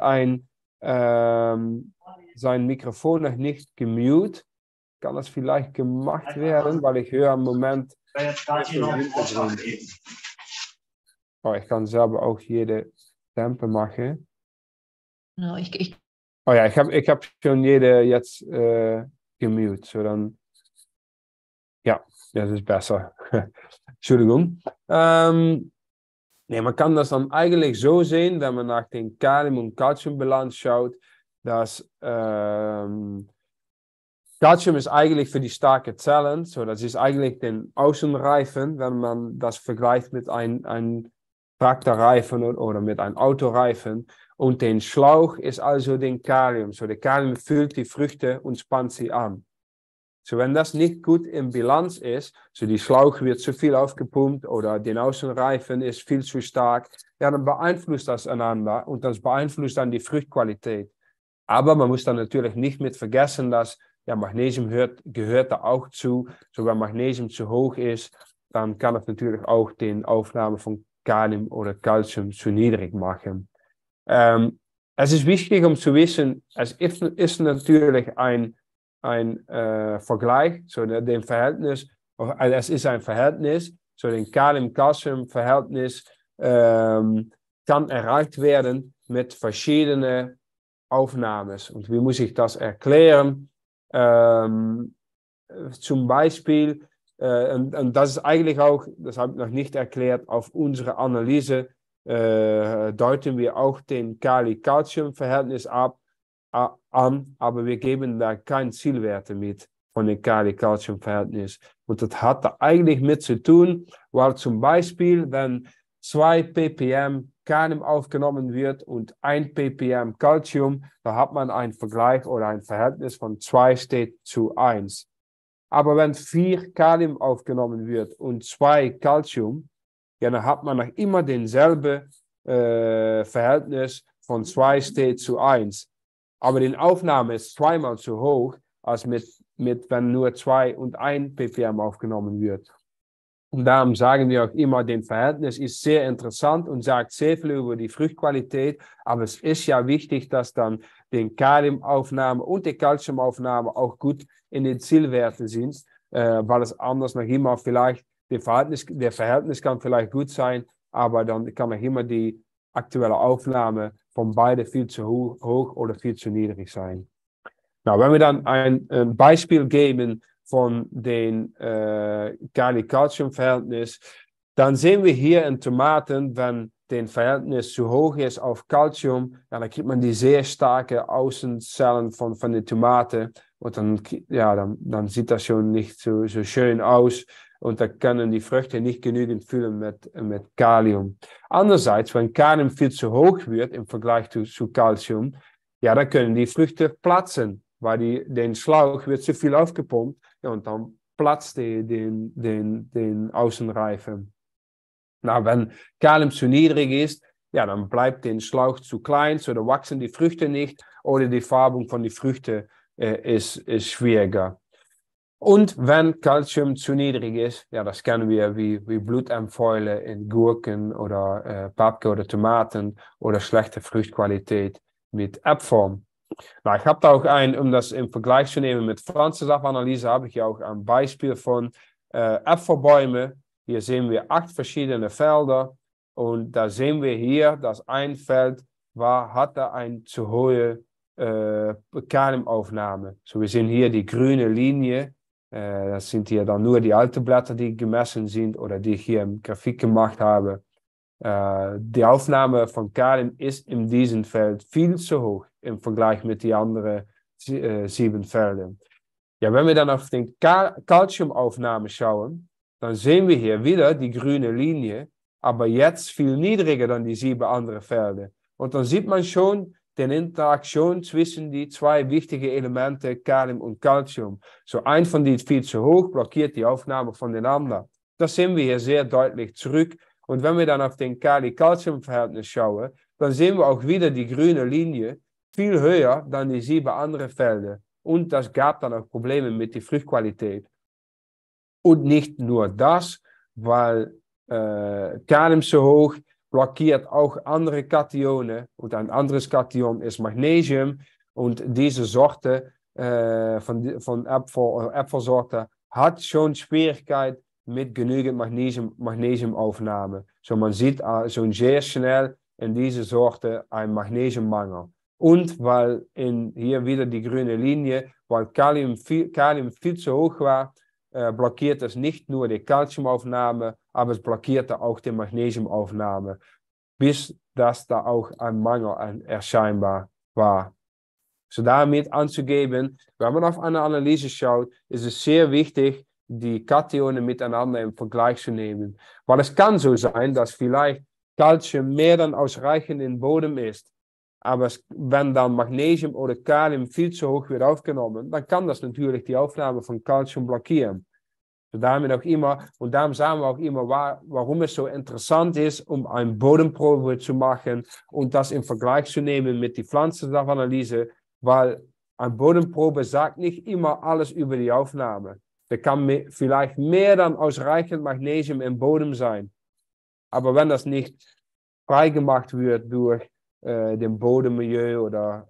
sein Mikrofon noch nicht gemute. Kann das vielleicht gemacht werden, weil ich höre im Moment Hintergrund. Oh, ich kann selber auch jede Tempo machen. No, Oh ja, ich hab schon jede jetzt gemute. So dann, ja, das ist besser. Entschuldigung. Nee, man kann das dann eigentlich so sehen, wenn man nach den Kalium- und Calciumbilanz schaut, dass Calcium ist eigentlich für die starken Zellen, so das ist eigentlich den Außenreifen, wenn man das vergleicht mit einem Traktorreifen oder mit einem Autoreifen. Und den Schlauch ist also den Kalium. So der Kalium füllt die Früchte und spannt sie an. So wenn das nicht gut in Bilanz ist, so die Schlauch wird zu viel aufgepumpt oder den Außenreifen ist viel zu stark, ja, dann beeinflusst das einander und das beeinflusst dann die Fruchtqualität. Aber man muss dann natürlich nicht mit vergessen, dass ja, Magnesium gehört da auch zu. So wenn Magnesium zu hoch ist, dann kann es natürlich auch die Aufnahme von Kalium oder Calcium zu niedrig machen. Es ist wichtig, um zu wissen, es ist natürlich ein Vergleich, so dem Verhältnis, es ist ein Verhältnis, so den Kalium-Calcium-Verhältnis kann erreicht werden mit verschiedenen Aufnahmen. Und wie muss ich das erklären? Zum Beispiel, Und das ist eigentlich auch, das habe ich noch nicht erklärt, auf unsere Analyse deuten wir auch den Kali-Calcium-Verhältnis an, aber wir geben da keine Zielwerte mit von dem Kali-Calcium-Verhältnis. Und das hat da eigentlich mit zu tun, weil zum Beispiel, wenn 2 ppm Kalium aufgenommen wird und 1 ppm Calcium, da hat man einen Vergleich oder ein Verhältnis von 2:1. Aber wenn 4 Kalium aufgenommen wird und 2 Calcium, ja, dann hat man noch immer denselben Verhältnis von 2:1. Aber die Aufnahme ist zweimal zu hoch, als wenn nur 2 und 1 ppm aufgenommen wird. Und darum sagen wir auch immer, das Verhältnis ist sehr interessant und sagt sehr viel über die Fruchtqualität. Aber es ist ja wichtig, dass dann die Kaliumaufnahme und die Calciumaufnahme auch gut in den Zielwerten sind, weil es anders noch immer vielleicht, der Verhältnis kann vielleicht gut sein, aber dann kann noch immer die aktuelle Aufnahme von beiden viel zu hoch oder viel zu niedrig sein. Nou, wenn wir dann ein Beispiel geben von dem Kali-Calcium-Verhältnis, dann sehen wir hier in Tomaten, wenn das Verhältnis zu hoch ist auf Calcium, ja, dann kriegt man die sehr starke Außenzellen von den Tomaten und dann sieht das schon nicht so schön aus und da können die Früchte nicht genügend füllen mit Kalium. Andererseits, wenn Kalium viel zu hoch wird im Vergleich zu Calcium, ja, dann können die Früchte platzen, weil den Schlauch wird zu viel aufgepumpt, ja, und dann platzt den Außenreifen. Nou, wenn Kalium zu niedrig ist, ja, dann bleibt der Schlauch zu klein, so dann wachsen die Früchte nicht oder die Färbung von den Früchten ist schwieriger. Und wenn Calcium zu niedrig ist, ja, das kennen wir wie Blutemphäule in Gurken oder Paprika oder Tomaten oder schlechte Fruchtqualität mit Äpfeln. Nou, ich habe da auch um das im Vergleich zu nehmen mit Pflanzensaftanalyse, habe ich ja auch ein Beispiel von Äpfelbäumen. Hier sehen wir 8 verschiedene Felder und da sehen wir hier, dass ein Feld hatte eine zu hohe Kaliumaufnahme. So, wir sehen hier die grüne Linie. Das sind hier dann nur die alten Blätter, die gemessen sind oder die ich hier im Grafik gemacht habe. Die Aufnahme von Kalium ist in diesem Feld viel zu hoch im Vergleich mit den anderen 7 Feldern. Ja, wenn wir dann auf die Calciumaufnahme schauen, dann sehen wir hier wieder die grüne Linie, aber jetzt viel niedriger dann die 7 anderen Felder. Und dann sieht man schon die Interaktion zwischen die 2 wichtigen Elemente, Kalium und Calcium. So ein von die viel zu hoch blockiert die Aufnahme von den anderen. Das sehen wir hier sehr deutlich zurück. Und wenn wir dann auf den Kali-Calcium-Verhältnis schauen, dann sehen wir auch wieder die grüne Linie viel höher dann die 7 anderen Felder. Und das gab dann auch Probleme mit der Fruchtqualität. Und nicht nur das, weil Kalium so hoch blockiert auch andere Kationen. Und ein anderes Kation ist Magnesium. Und diese Sorte von Äpfelsorte hat schon Schwierigkeit mit genügend Magnesiumaufnahme. So man sieht schon sehr schnell in dieser Sorte einen Magnesiummangel. Und weil hier wieder die grüne Linie, weil Kalium viel zu hoch war, blockiert es nicht nur die Calciumaufnahme, aber es blockierte auch die Magnesiumaufnahme, bis dass da auch ein Mangel erscheinbar war. So damit anzugeben, wenn man auf eine Analyse schaut, ist es sehr wichtig, die Kationen miteinander im Vergleich zu nehmen. Weil es kann so sein, dass vielleicht Calcium mehr dann ausreichend im Boden ist. Aber wenn dann Magnesium oder Kalium viel zu hoch wird aufgenommen, dann kann das natürlich die Aufnahme von Calcium blockieren. So damit auch immer, und darum sagen wir auch immer, warum es so interessant ist, um eine Bodenprobe zu machen und das im Vergleich zu nehmen mit der Pflanzensaftanalyse, weil eine Bodenprobe sagt nicht immer alles über die Aufnahme. Da kann vielleicht mehr dann ausreichend Magnesium im Boden sein. Aber wenn das nicht freigemacht wird durch dem Bodenmilieu oder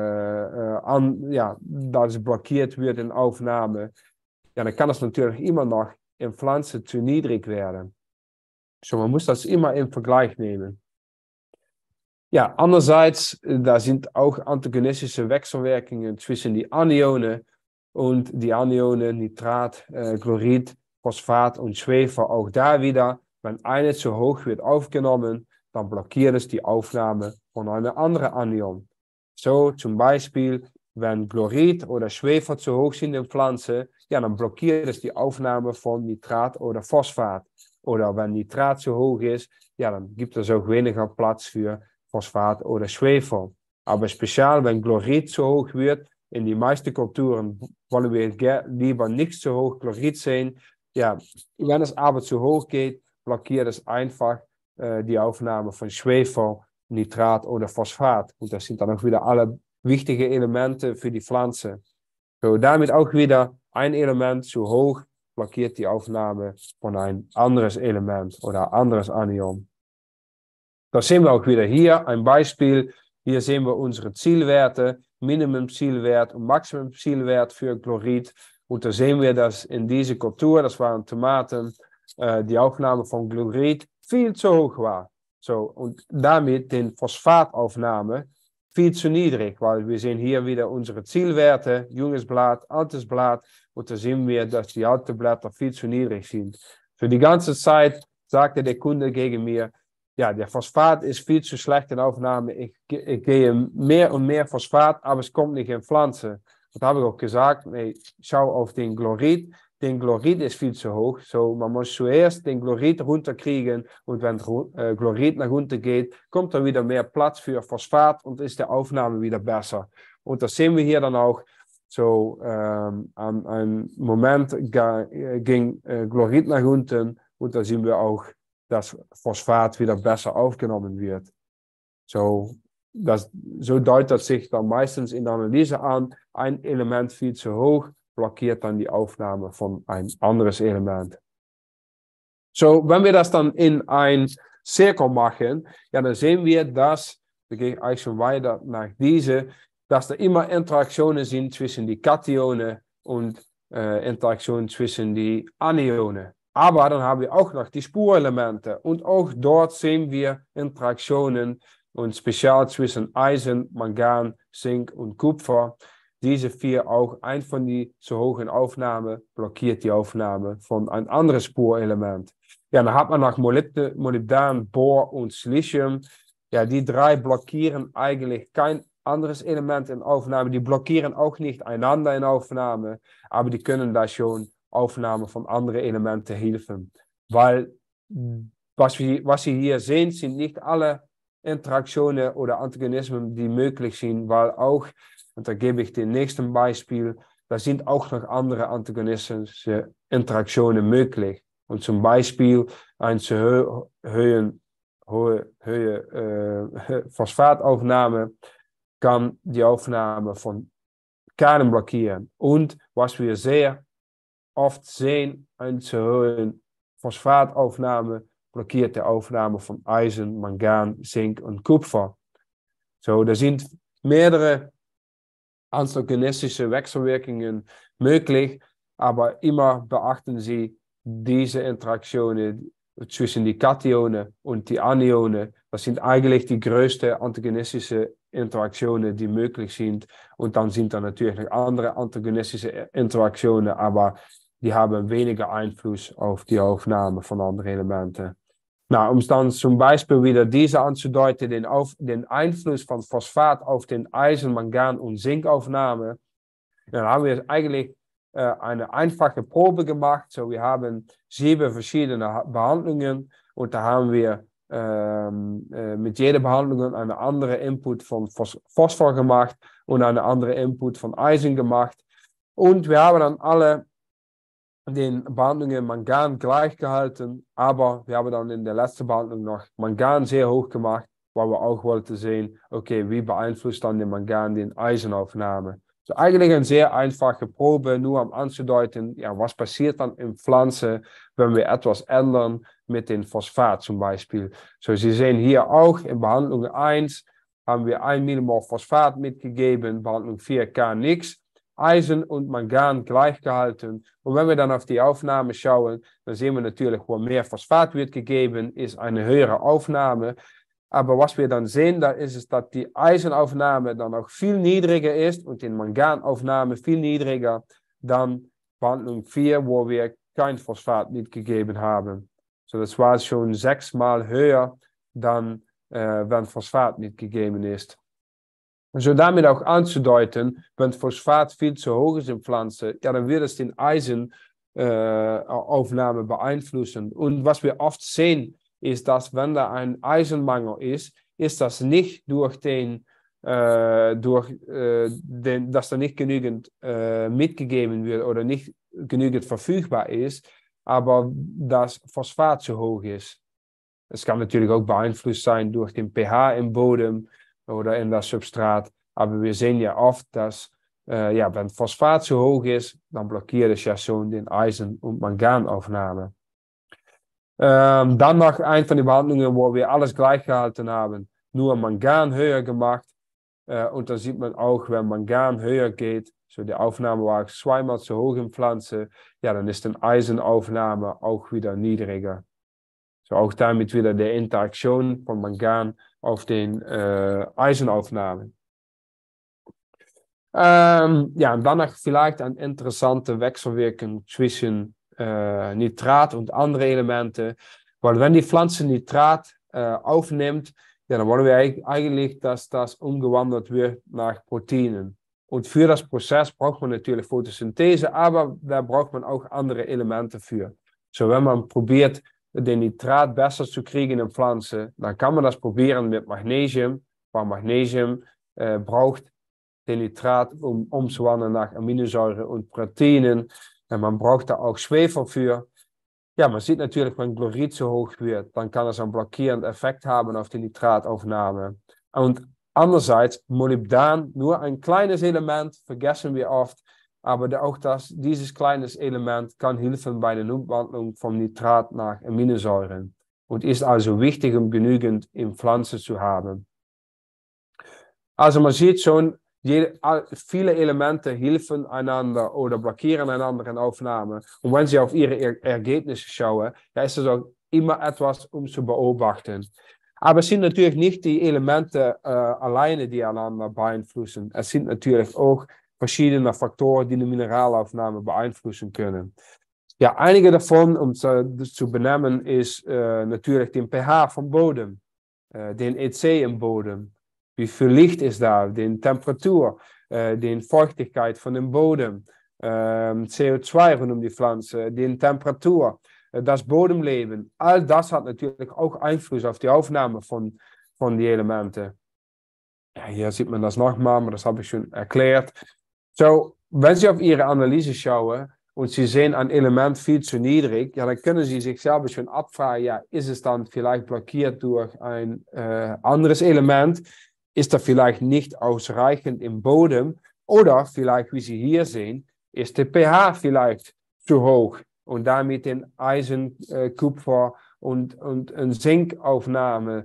dass es blockiert wird in Aufnahme, ja, dann kann das natürlich immer noch in Pflanzen zu niedrig werden. So, man muss das immer im Vergleich nehmen. Ja, andererseits, da sind auch antagonistische Wechselwirkungen zwischen die Anionen und die Anionen Nitrat, Chlorid, Phosphat und Schwefel. Auch da wieder, wenn eine zu hoch wird aufgenommen, dann blockiert es die Aufnahme von einem anderen Anion. So zum Beispiel, wenn Chlorid oder Schwefel zu hoch sind in Pflanzen, ja, dann blockiert es die Aufnahme von Nitrat oder Phosphat. Oder wenn Nitrat zu hoch ist, ja, dann gibt es auch weniger Platz für Phosphat oder Schwefel. Aber speziell, wenn Chlorid zu hoch wird, in die meisten Kulturen wollen wir lieber nicht zu hoch Chlorid sehen. Ja, wenn es aber zu hoch geht, blockiert es einfach die Aufnahme von Schwefel, Nitrat oder Phosphat. Und das sind dann auch wieder alle wichtige Elemente für die Pflanze. So, damit auch wieder ein Element zu hoch blockiert die Aufnahme von ein anderes Element oder anderes Anion. Da sehen wir auch wieder hier ein Beispiel. Hier sehen wir unsere Zielwerte, Minimum-Zielwert und Maximum-Zielwert für Chlorid. Und da sehen wir, dass in dieser Kultur, das waren Tomaten, die Aufnahme von Chlorid viel zu hoch war. So, und damit die Phosphataufnahme viel zu niedrig, weil wir sehen hier wieder unsere Zielwerte, junges Blatt, altes Blatt, und da sehen wir, dass die alten Blätter viel zu niedrig sind. Für die ganze Zeit sagte der Kunde gegen mir, ja, der Phosphat ist viel zu schlecht in Aufnahme, ich gehe mehr und mehr Phosphat, aber es kommt nicht in Pflanzen. Und da habe ich auch gesagt, nee, schau auf den Chlorid. Den Chlorid ist viel zu hoch. So, man muss zuerst den Chlorid runterkriegen und wenn Chlorid nach unten geht, kommt da wieder mehr Platz für Phosphat und ist die Aufnahme wieder besser. Und das sehen wir hier dann auch. So, an einem Moment ging Chlorid nach unten und da sehen wir auch, dass Phosphat wieder besser aufgenommen wird. So deutet sich dann meistens in der Analyse an, ein Element viel zu hoch, blockiert dann die Aufnahme von ein anderes Element. So, wenn wir das dann in ein Zirkel machen, ja, dann sehen wir, dass, da gehe ich eigentlich schon weiter nach diese, dass da immer Interaktionen sind zwischen die Kationen und Interaktionen zwischen die Anionen. Aber dann haben wir auch noch die Spurelemente und auch dort sehen wir Interaktionen und speziell zwischen Eisen, Mangan, Zink und Kupfer. Diese vier auch, ein von die zu hohen Aufnahmen blockiert die Aufnahme von ein anderes Spurelement. Ja, dann hat man noch Molybdan, Bohr und Silicium. Ja, die drei blockieren eigentlich kein anderes Element in Aufnahme. Die blockieren auch nicht einander in Aufnahme, aber die können da schon Aufnahme von anderen Elementen helfen. Weil, was Sie hier sehen, sind nicht alle Interaktionen oder Antagonismen, die möglich sind, weil auch, und da gebe ich den nächsten Beispiel, da sind auch noch andere antagonistische Interaktionen möglich. Und zum Beispiel eine zu hohe Phosphataufnahme kann die Aufnahme von Kernen blockieren. Und was wir sehr oft sehen, eine zu hohe Phosphataufnahme blockiert die Aufnahme von Eisen, Mangan, Zink und Kupfer. So, da sind mehrere antagonistische Wechselwirkungen möglich, aber immer beachten Sie diese Interaktionen zwischen die Kationen und die Anionen. Das sind eigentlich die größten antagonistischen Interaktionen, die möglich sind. Und dann sind da natürlich noch andere antagonistische Interaktionen, aber die haben weniger Einfluss auf die Aufnahme von anderen Elementen. Nou, um dann zum Beispiel wieder diese anzudeuten, den Einfluss von Phosphat auf den Eisen, Mangan und Zinkaufnahme, dann haben wir eigentlich eine einfache Probe gemacht. So, wir haben 7 verschiedene Behandlungen und da haben wir mit jeder Behandlung eine andere Input von Phosphor gemacht und eine andere Input von Eisen gemacht. Und wir haben dann alle den Behandlungen Mangan gleich gehalten, aber wir haben dann in der letzten Behandlung noch Mangan sehr hoch gemacht, weil wir auch wollten sehen, okay, wie beeinflusst dann der Mangan die Eisenaufnahme. So eigentlich eine sehr einfache Probe, nur um anzudeuten, ja, was passiert dann in Pflanzen, wenn wir etwas ändern mit dem Phosphat zum Beispiel. So, Sie sehen hier auch in Behandlung 1 haben wir 1 Millimol Phosphat mitgegeben, Behandlung 4K nichts. Eisen und Mangan gleich gehalten. Und wenn wir dann auf die Aufnahme schauen, dann sehen wir natürlich, wo mehr Phosphat wird gegeben, ist eine höhere Aufnahme. Aber was wir dann sehen, da ist es, dass die Eisenaufnahme dann auch viel niedriger ist und die Manganaufnahme viel niedriger dann Behandlung 4, wo wir kein Phosphat mitgegeben haben. So, das war schon 6-mal höher, dann wenn Phosphat mitgegeben ist. So damit auch anzudeuten, wenn Phosphat viel zu hoch ist in Pflanzen, ja, dann wird es den Eisenaufnahme beeinflussen. Und was wir oft sehen, ist, dass wenn da ein Eisenmangel ist das nicht dass da nicht genügend mitgegeben wird oder nicht genügend verfügbar ist, aber dass Phosphat zu hoch ist. Es kann natürlich auch beeinflusst sein durch den pH im Bodem oder in das Substrat. Aber wir sehen ja oft, dass wenn Phosphat zu hoch ist, dann blockiert es ja schon den Eisen- und Manganaufnahme. Dann noch eine von den Behandlungen, wo wir alles gleich gehalten haben, nur Mangan höher gemacht. Und dann sieht man auch, wenn Mangan höher geht, so die Aufnahme war 2-mal zu hoch in Pflanze, ja, dann ist die Eisenaufnahme auch wieder niedriger. So auch damit wieder die Interaktion von Mangan auf den Eisenaufnahme. Und dann noch vielleicht eine interessante Wechselwirkung zwischen Nitrat und andere Elemente. Weil wenn die Pflanze Nitrat aufnimmt, ja, dann wollen wir eigentlich, dass das umgewandelt wird nach Proteinen. Und für das Prozess braucht man natürlich Photosynthese, aber da braucht man auch andere Elemente für. So, wenn man probiert, den Nitrat besser zu kriegen in Pflanzen, dann kann man das probieren mit Magnesium, weil Magnesium braucht den Nitrat, um umzuwandeln nach Aminosäuren und Proteinen. Und man braucht da auch Schwefel für. Ja, man sieht natürlich, wenn Chlorid zu hoch wird, dann kann es einen blockierenden Effekt haben auf die Nitrataufnahme. Und andererseits, Molybdan, nur ein kleines Element, vergessen wir oft, aber auch dieses kleines Element kann helfen bei der Umwandlung vom Nitrat nach Aminosäuren und ist also wichtig, um genügend in Pflanzen zu haben. Also man sieht schon, viele Elemente helfen einander oder blockieren einander in Aufnahme. Und wenn Sie auf Ihre Ergebnisse schauen, ja, ist es auch immer etwas, um zu beobachten. Aber es sind natürlich nicht die Elemente alleine, die einander beeinflussen. Es sind natürlich auch verschiedene Faktoren, die die Mineralaufnahme beeinflussen können. Ja, einige davon, um zu benennen, ist natürlich den pH vom Bodem, den EC im Bodem. Wie viel Licht ist da, die Temperatur, die Feuchtigkeit von dem Bodem, CO2 rund um die Pflanze, die Temperatur, das Bodemleben. All das hat natürlich auch Einfluss auf die Aufnahme von den Elementen. Ja, hier sieht man das nochmal, aber das habe ich schon erklärt. So, wenn Sie auf Ihre Analyse schauen und Sie sehen ein Element viel zu niedrig, ja, dann können Sie sich selber schon abfragen, ja, ist es dann vielleicht blockiert durch ein anderes Element? Ist er vielleicht nicht ausreichend im Bodem? Oder vielleicht, wie Sie hier sehen, ist der pH vielleicht zu hoch und damit den Eisen, Kupfer und Zinkaufnahme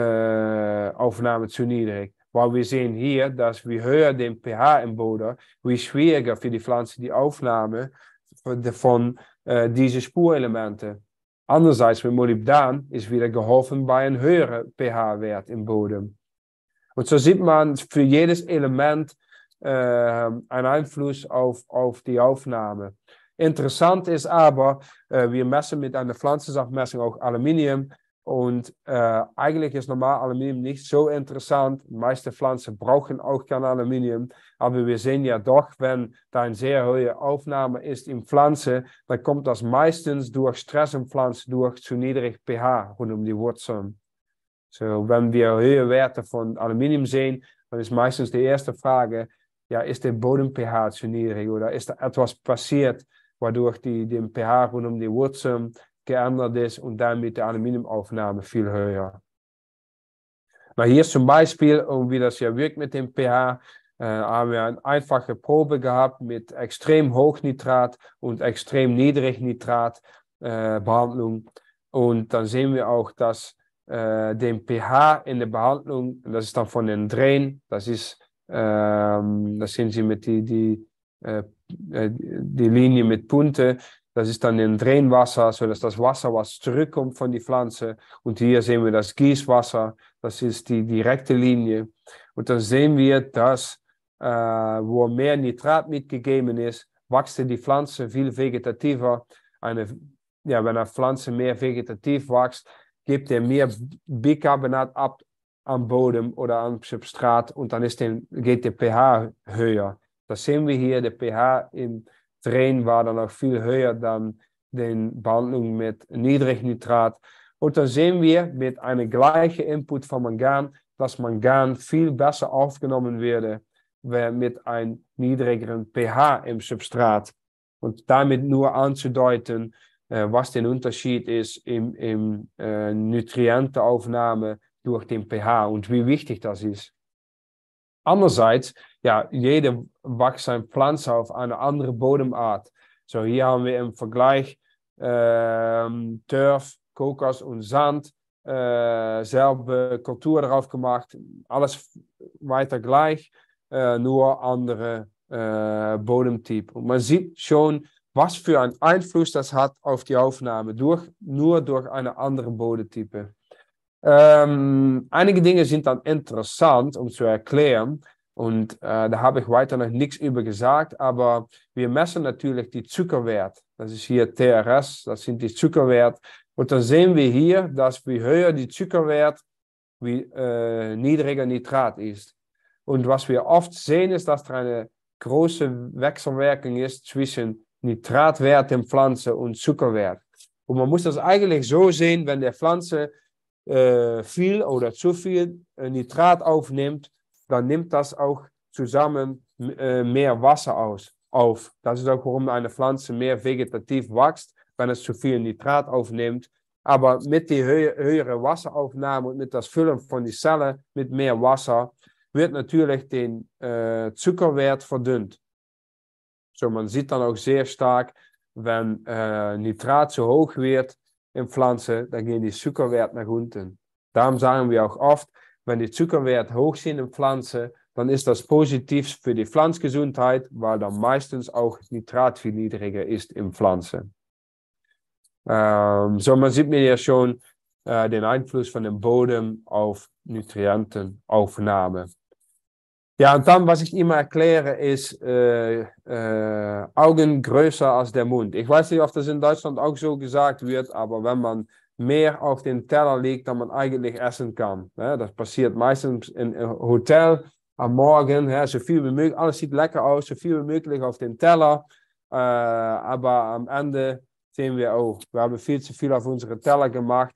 zu niedrig. Weil wir sehen hier, dass wie höher den pH im Bodem, wie schwieriger für die Pflanze die Aufnahme von diese Spurelementen. Andererseits mit Molybdan ist wieder geholfen bei einem höheren pH-Wert im Bodem. Und so sieht man für jedes Element einen Einfluss auf die Aufnahme. Interessant ist aber, wir messen mit einer Pflanzensaftmessung auch Aluminium. Und eigentlich ist normal Aluminium nicht so interessant. Die meisten Pflanzen brauchen auch kein Aluminium. Aber wir sehen ja doch, wenn da eine sehr hohe Aufnahme ist in Pflanzen, dann kommt das meistens durch Stress in Pflanzen durch zu niedrig pH rund um die Wurzeln. So, wenn wir höhere Werte von Aluminium sehen, dann ist meistens die erste Frage, ja, ist der Bodem-pH zu niedrig oder ist da etwas passiert, wodurch den pH rund um die Wurzeln geändert ist und damit die Aluminiumaufnahme viel höher. Maar hier zum Beispiel, wie das ja wirkt mit dem pH, haben wir eine einfache Probe gehabt mit extrem hoch Nitrat und extrem niedrig Nitrat Behandlung. Und dann sehen wir auch, dass den pH in der Behandlung, das ist dann von den Drain, das sehen Sie mit die Linie mit Punte, das ist dann in Drainwasser, sodass das Wasser, was zurückkommt von die Pflanze. Und hier sehen wir das Gießwasser, das ist die direkte Linie. Und dann sehen wir, dass wo mehr Nitrat mitgegeben ist, wächst die Pflanze viel vegetativer wenn eine Pflanze mehr vegetativ wächst, gibt er mehr Bicarbonat ab am Boden oder am Substrat und dann geht der pH höher. Das sehen wir hier, der pH im Drain war dann auch viel höher dan den Behandlungen mit Niedrignitrat. Und dann sehen wir mit einem gleichen Input von Mangan, dass Mangan viel besser aufgenommen werde mit einem niedrigeren pH im Substrat. Und damit nur anzudeuten, was der Unterschied ist im Nutrientenaufnahme durch den pH und wie wichtig das ist. Andererseits, ja, jede wächst eine Pflanze auf eine andere Bodenart. So, hier haben wir im Vergleich Turf, Kokos und Sand, selbe Kultur drauf gemacht, alles weiter gleich, nur andere Bodentyp. Und man sieht schon, was für einen Einfluss das hat auf die Aufnahme, nur durch eine andere Bodentype. Einige Dinge sind dann interessant, um zu erklären. Und da habe ich weiter noch nichts über gesagt, aber wir messen natürlich die Zuckerwert. Das ist hier TRS, das sind die Zuckerwert. Und dann sehen wir hier, dass wie höher die Zuckerwert, wie niedriger Nitrat ist. Und was wir oft sehen, ist, dass da eine große Wechselwirkung ist zwischen Nitratwert in Pflanze und Zuckerwert. Und man muss das eigentlich so sehen, wenn der Pflanze viel oder zu viel Nitrat aufnimmt, dann nimmt das auch zusammen mehr Wasser auf. Das ist auch, warum eine Pflanze mehr vegetativ wächst, wenn es zu viel Nitrat aufnimmt. Aber mit der höheren Wasseraufnahme und mit das Füllen von den Zellen mit mehr Wasser wird natürlich den Zuckerwert verdünnt. So, man sieht dann auch sehr stark, wenn Nitrat zu hoch wird in Pflanzen, dann gehen die Zuckerwerte nach unten. Darum sagen wir auch oft, wenn die Zuckerwerte hoch sind in Pflanzen, dann ist das positiv für die Pflanzgesundheit, weil dann meistens auch Nitrat viel niedriger ist in Pflanzen. So, man sieht mir ja schon den Einfluss von dem Boden auf Nutrientenaufnahme. Ja, und dann, was ich immer erkläre, ist Augen größer als der Mund. Ich weiß nicht, ob das in Deutschland auch so gesagt wird, aber wenn man mehr auf den Teller legt, dan man eigentlich essen kann. Das passiert meistens in een Hotel am Morgen, so viel wie möglich, alles sieht lecker aus, so viel wie möglich auf den Teller, aber am Ende sehen wir, oh, wir haben viel zu viel auf unsere Teller gemacht.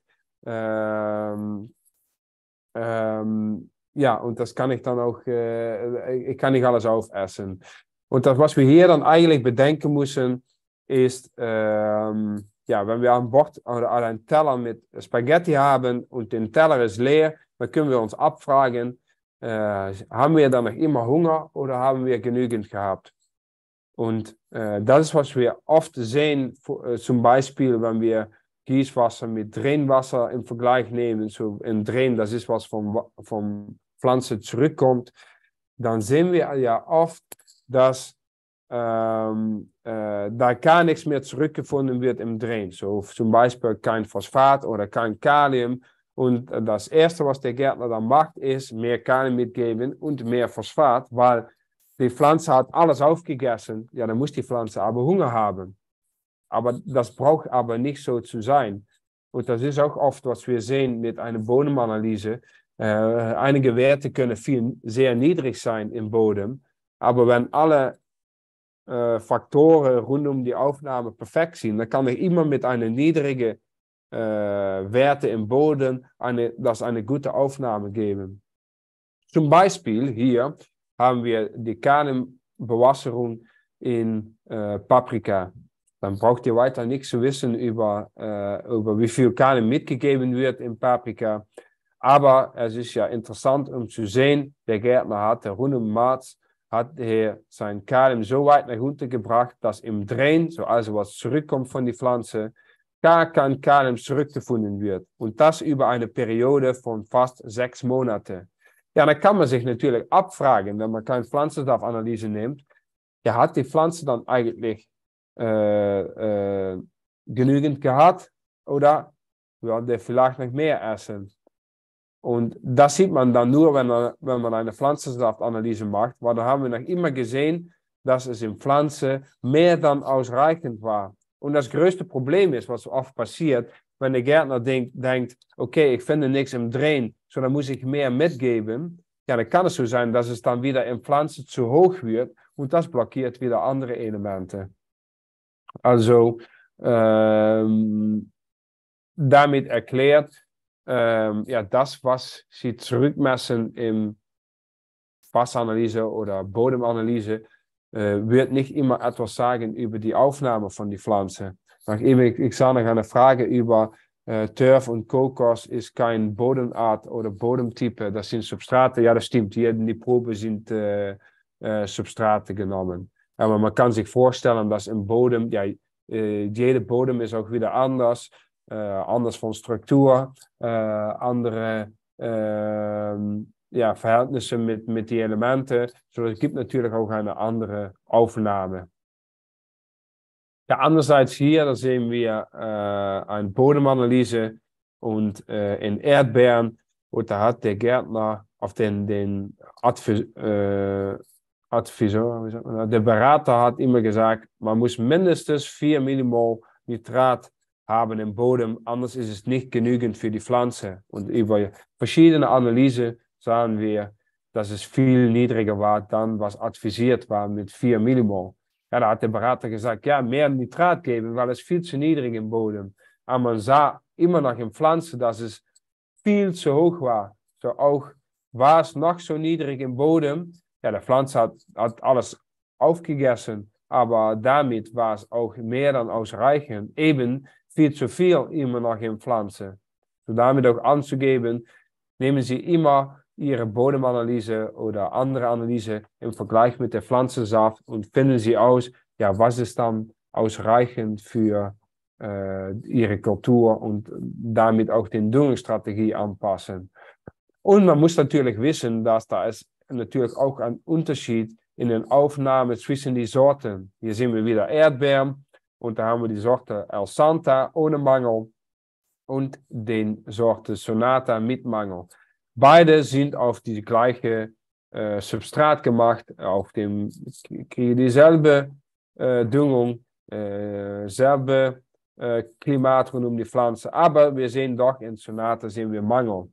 Ja, und das kann ich dann auch, ich kann nicht alles aufessen. Und das, was wir hier dann eigentlich bedenken müssen, ist, ja, wenn wir an Bord oder an einen Teller mit Spaghetti haben und der Teller ist leer, dann können wir uns abfragen, haben wir dann noch immer Hunger oder haben wir genügend gehabt? Und das ist, was wir oft sehen, zum Beispiel, wenn wir Gießwasser mit Drainwasser im Vergleich nehmen, so ein Drain, das ist, was vom Pflanze zurückkommt, dann sehen wir ja oft, dass da gar nichts mehr zurückgefunden wird im Drain. So zum Beispiel kein Phosphat oder kein Kalium. Und das Erste, was der Gärtner dann macht, ist mehr Kalium mitgeben und mehr Phosphat, weil die Pflanze hat alles aufgegessen. Ja, dann muss die Pflanze aber Hunger haben. Aber das braucht aber nicht so zu sein. Und das ist auch oft, was wir sehen mit einer Bodenanalyse. Einige Werte können sehr niedrig sein im Boden. Aber wenn alle Faktoren rund um die Aufnahme perfekt sind, dann kann ich immer mit einer niedrigen Werte im Boden eine gute Aufnahme geben. Zum Beispiel hier haben wir die Kaliumbewasserung in Paprika. Dann braucht ihr weiter nichts zu wissen über wie viel Kalium mitgegeben wird in Paprika. Aber es ist ja interessant, um zu sehen, der Gärtner hat, der rund um März, hat er sein Kalium so weit nach unten gebracht, dass im Drain, so also was zurückkommt von der Pflanze, gar kein Kalium zurückgefunden wird. Und das über eine Periode von fast 6 Monaten. Ja, dann kann man sich natürlich abfragen, wenn man keine Pflanzenstoffanalyse nimmt, ja, hat die Pflanze dann eigentlich genügend gehabt oder will der vielleicht noch mehr essen? Und das sieht man dann nur, wenn man eine Pflanzensaftanalyse macht, weil da haben wir noch immer gesehen, dass es in Pflanze mehr dann ausreichend war. Und das größte Problem ist, was oft passiert, wenn der Gärtner denkt, okay, ich finde nichts im Drain, so dann muss ich mehr mitgeben. Ja, dann kann es so sein, dass es dann wieder in Pflanzen zu hoch wird und das blockiert wieder andere Elemente. Also, damit erklärt, ja, das, was Sie zurückmessen im Wasseranalyse oder Bodemanalyse, wird nicht immer etwas sagen über die Aufnahme von die Pflanze. Ich sah noch eine Frage über Turf und Kokos ist kein Bodenart oder Bodentype, das sind Substrate. Ja, das stimmt, hier in die Probe sind Substrate genommen. Aber man kann sich vorstellen, dass im Bodem, ja, jede Bodem ist auch wieder anders, anders von Struktur, andere ja, Verhältnisse mit die Elementen. So, es gibt natürlich auch eine andere Aufnahme. Ja, andererseits hier, da sehen wir eine Bodemanalyse und in Erdbeeren. Und da hat der Gärtner auf den Advisor, wie sagt man, der Berater hat immer gesagt, man muss mindestens 4 Millimol Nitrat haben im Bodem, anders ist es nicht genügend für die Pflanze. Und über verschiedene Analysen sahen wir, dass es viel niedriger war, dann was advisiert war mit 4 Millimol. Ja, da hat der Berater gesagt, ja, mehr Nitrat geben, weil es viel zu niedrig im Bodem. Aber man sah immer noch in Pflanzen, dass es viel zu hoch war. So auch war es noch so niedrig im Bodem. Ja, der Pflanze hat alles aufgegessen, aber damit war es auch mehr dann ausreichend. Eben viel zu viel immer noch in Pflanzen. So damit auch anzugeben, nehmen Sie immer Ihre Bodemanalyse oder andere Analyse im Vergleich mit der Pflanzensaft und finden Sie aus, ja, was ist dann ausreichend für Ihre Kultur und damit auch die Düngungsstrategie anpassen. Und man muss natürlich wissen, dass da ist natürlich auch ein Unterschied in der Aufnahme zwischen die Sorten. Hier sehen wir wieder Erdbeeren und da haben wir die Sorte El Santa ohne Mangel und den Sorte Sonata mit Mangel. Beide sind auf die gleiche Substrat gemacht, auf dem kriegen dieselbe Düngung, selbe Klimaat rund um die Pflanze, aber wir sehen doch in Sonata sehen wir Mangel.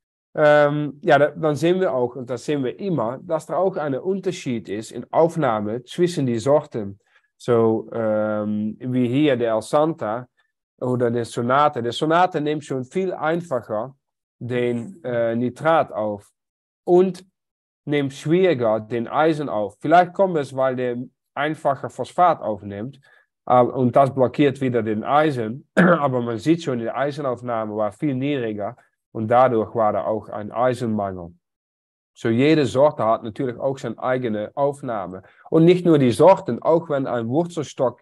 Ja, dann sehen wir auch, und das sehen wir immer, dass da auch ein Unterschied ist in Aufnahme zwischen die Sorten. So wie hier der El Santa oder der Sonata. Der Sonata nimmt schon viel einfacher den Nitrat auf und nimmt schwieriger den Eisen auf. Vielleicht kommt es, weil der einfacher Phosphat aufnimmt und das blockiert wieder den Eisen. Aber man sieht schon, die Eisenaufnahme war viel niedriger und dadurch war da auch ein Eisenmangel. So jede Sorte hat natürlich auch seine eigene Aufnahme. Und nicht nur die Sorten, auch wenn ein Wurzelstock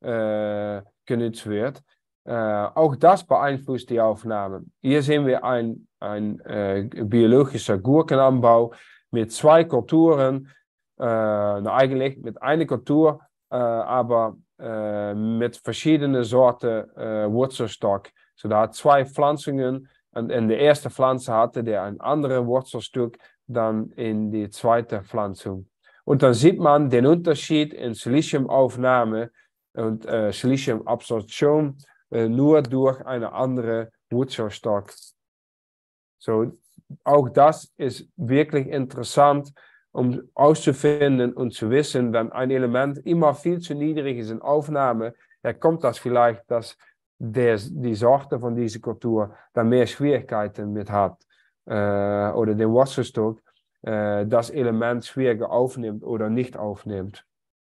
genutzt wird, auch das beeinflusst die Aufnahme. Hier sehen wir ein biologischer Gurkenanbau mit 2 Kulturen, eigentlich mit einer Kultur, aber mit verschiedenen Sorten Wurzelstock. So da hat 2 Pflanzungen und in der ersten Pflanze hatte der ein anderes Wurzelstück dann in die zweite Pflanzung. Und dann sieht man den Unterschied in Siliciumaufnahme und Siliciumabsorption nur durch eine andere Wurzelstock. So, auch das ist wirklich interessant, um auszufinden und zu wissen, wenn ein Element immer viel zu niedrig ist in Aufnahme, dann kommt das vielleicht, dass die Sorte von dieser Kultur dann mehr Schwierigkeiten mit hat oder den Wurzelstock das Element schwieriger aufnimmt oder nicht aufnimmt.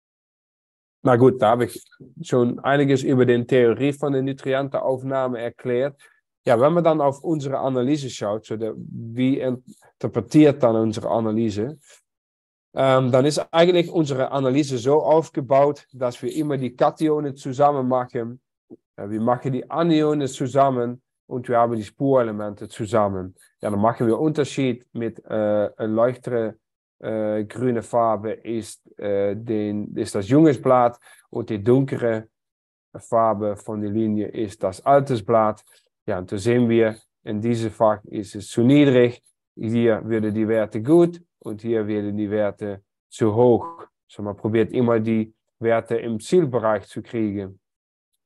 Na gut, da habe ich schon einiges über die Theorie von der Nutrientenaufnahme erklärt. Ja, wenn man dann auf unsere Analyse schaut, wie interpretiert dann unsere Analyse, dann ist eigentlich unsere Analyse so aufgebaut, dass wir immer die Kationen zusammen machen. Wir machen die Anionen zusammen und wir haben die Spurelemente zusammen. Ja, dann machen wir Unterschied mit een leuchtere grüne Farbe ist das junges Blatt und die dunkere Farbe von der Linie ist das altes Blatt. Ja, und da sehen wir, in diesem Fach ist es zu niedrig, hier werden die Werte gut und hier werden die Werte zu hoch. So man probiert immer die Werte im Zielbereich zu kriegen.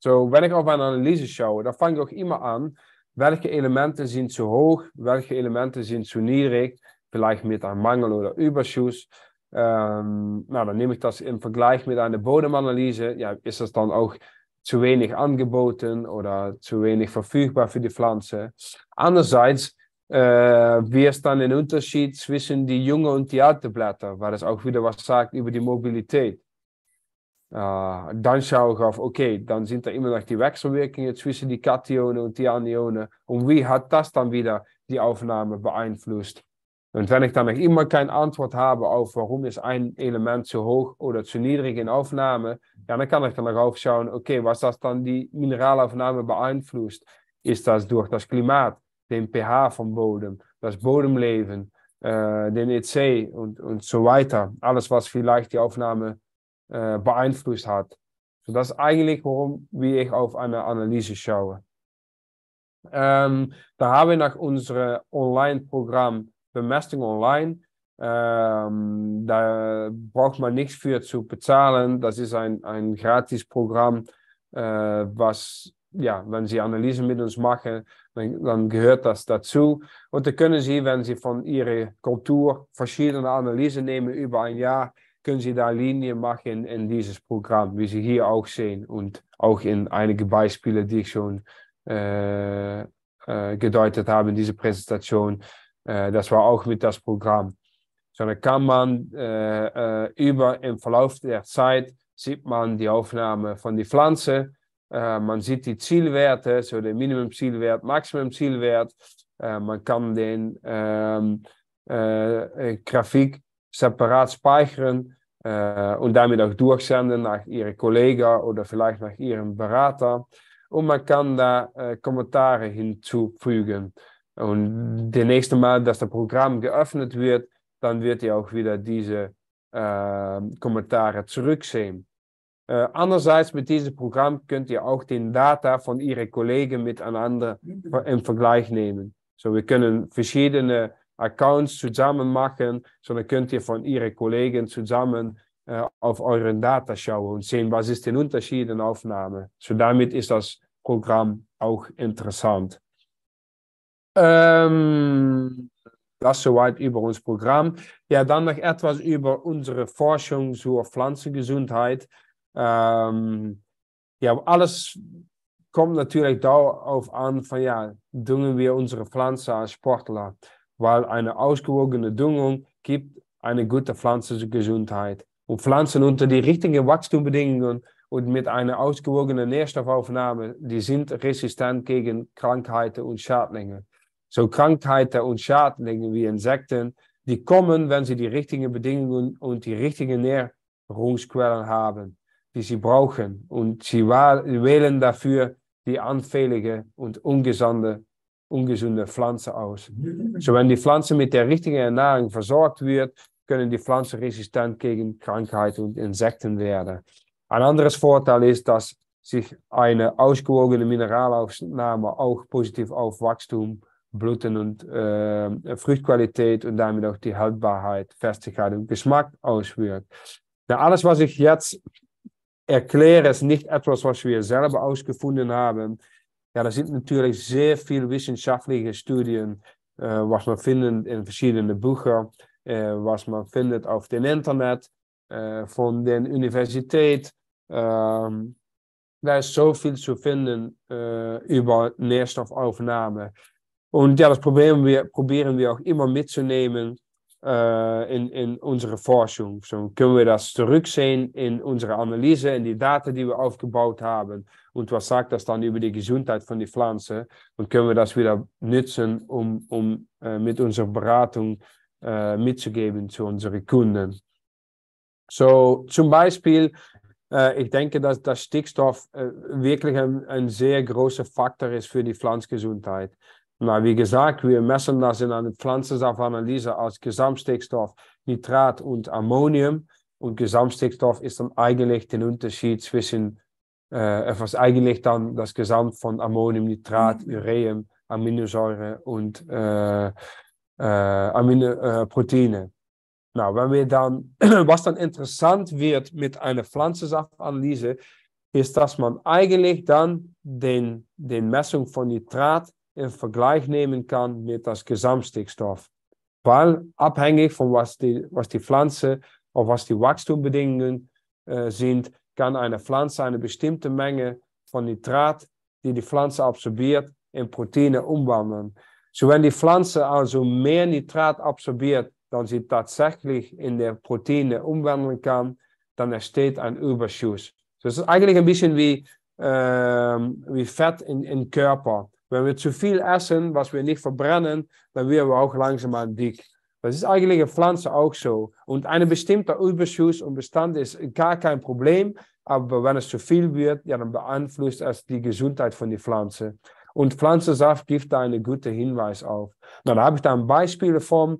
So, wenn ich auf eine Analyse schaue, dann fange ich auch immer an, welche Elemente sind zu hoch, welche Elemente sind zu niedrig, vielleicht mit einem Mangel oder Überschuss. Nou, dann nehme ich das im Vergleich mit einer Bodemanalyse. Ja, ist das dann auch zu wenig angeboten oder zu wenig verfügbar für die Pflanze? Andererseits, wie ist dann der Unterschied zwischen die junge und die alte Blätter, weil das auch wieder was sagt über die Mobilität. Dann schaue ich auf, okay, dann sind da immer noch die Wechselwirkungen zwischen die Kationen und die Anionen. Und wie hat das dann wieder die Aufnahme beeinflusst? Und wenn ich dann noch immer keine Antwort habe auf, warum ist ein Element zu hoch oder zu niedrig in Aufnahme, ja, dann kann ich dann darauf schauen, okay, was das dann die Mineralaufnahme beeinflusst? Ist das durch das Klimat, den pH vom Bodem, das Bodemleben, den EC und so weiter? Alles, was vielleicht die Aufnahme beeinflusst hat. So, das ist eigentlich, wie ich auf eine Analyse schaue. Da haben wir nach unserem Online-Programm Bemesting Online. Da braucht man nichts für zu bezahlen. Das ist ein gratis Programm, was, ja, wenn Sie Analysen mit uns machen, dann gehört das dazu. Und da können Sie, wenn Sie von Ihrer Kultur verschiedene Analysen nehmen über ein Jahr, können Sie da Linien machen in dieses Programm, wie Sie hier auch sehen und auch in einige Beispiele, die ich schon gedeutet habe in dieser Präsentation. Das war auch mit das Programm. So, dann kann man im Verlauf der Zeit sieht man die Aufnahme von der Pflanze, man sieht die Zielwerte, so der Minimum-Zielwert, Maximum-Zielwert. Man kann den Grafik separat speichern und damit auch durchsenden nach Ihren Kollegen oder vielleicht nach Ihrem Berater. Und man kann da Kommentare hinzufügen. Und das nächste Mal, dass das Programm geöffnet wird, dann wird ihr auch wieder diese Kommentare zurücksehen. Andererseits mit diesem Programm könnt ihr auch den Data von Ihren Kollegen miteinander im Vergleich nehmen. So, wir können verschiedene Accounts zusammen machen, so dann könnt ihr von Ihren Kollegen zusammen auf euren Data schauen und sehen, was ist der Unterschied in Aufnahme. So, damit ist das Programm auch interessant. Das soweit über unser Programm. Ja, dann noch etwas über unsere Forschung zur Pflanzengesundheit. Ja, alles kommt natürlich darauf an, von ja, düngen wir unsere Pflanze als Sportler, weil eine ausgewogene Düngung gibt eine gute Pflanzengesundheit. Und Pflanzen unter die richtigen Wachstumsbedingungen und mit einer ausgewogenen Nährstoffaufnahme, die sind resistent gegen Krankheiten und Schadlinge. So Krankheiten und Schadlinge wie Insekten, die kommen, wenn sie die richtigen Bedingungen und die richtigen Nährungsquellen haben, die sie brauchen. Und sie wählen dafür die anfällige und ungesunde Pflanze aus. So, wenn die Pflanze mit der richtigen Ernährung versorgt wird, können die Pflanzen resistent gegen Krankheiten und Insekten werden. Ein anderes Vorteil ist, dass sich eine ausgewogene Mineralaufnahme auch positiv auf Wachstum, Blüten und Fruchtqualität und damit auch die Haltbarkeit, Festigkeit und Geschmack auswirkt. Na, alles, was ich jetzt erkläre, ist nicht etwas, was wir selber ausgefunden haben. Ja, da sind natürlich sehr viele wissenschaftliche Studien, was man findet in verschiedenen Büchern, was man findet auf dem Internet, von der Universität. Da ist so viel zu finden über Nährstoffaufnahme. Und ja, das probieren wir auch immer mitzunehmen in unsere Forschung. So können wir das zurücksehen in unsere Analyse, in die Daten, die wir aufgebaut haben. Und was sagt das dann über die Gesundheit von der Pflanze? Und können wir das wieder nutzen, um mit unserer Beratung mitzugeben zu unseren Kunden. So, zum Beispiel, ich denke, dass das Stickstoff wirklich ein sehr großer Faktor ist für die Pflanzengesundheit. Na, wie gesagt, wir messen das in einer Pflanzensaftanalyse als Gesamtstickstoff, Nitrat und Ammonium. Und Gesamtstickstoff ist dann eigentlich der Unterschied zwischen, was eigentlich dann das Gesamt von Ammonium, Nitrat, Ureum, Aminosäure und Proteine. Nou, wenn wir dann, was dann interessant wird mit einer Pflanzensaftanalyse, ist, dass man eigentlich dann den Messung von Nitrat in Vergleich nehmen kann mit das Gesamtstickstoff. Weil abhängig von was die Pflanze oder was die Wachstumbedingungen sind, kann eine Pflanze eine bestimmte Menge von Nitrat, die Pflanze absorbiert, in Proteine umwandeln. So wenn die Pflanze also mehr Nitrat absorbiert, dan sie tatsächlich in der Proteine umwandeln kann, dann entsteht ein Überschuss. So, das ist eigentlich ein bisschen wie Fett im Körper. Wenn wir zu viel essen, was wir nicht verbrennen, dann werden wir auch langsaam dick. Das ist eigentlich in Pflanzen auch so. Und ein bestimmter Überschuss und Bestand ist gar kein Problem, aber wenn es zu viel wird, ja, dann beeinflusst es die Gesundheit von der Pflanze. Und Pflanzensaft gibt da einen guten Hinweis auf. Na, da habe ich da ein Beispiel von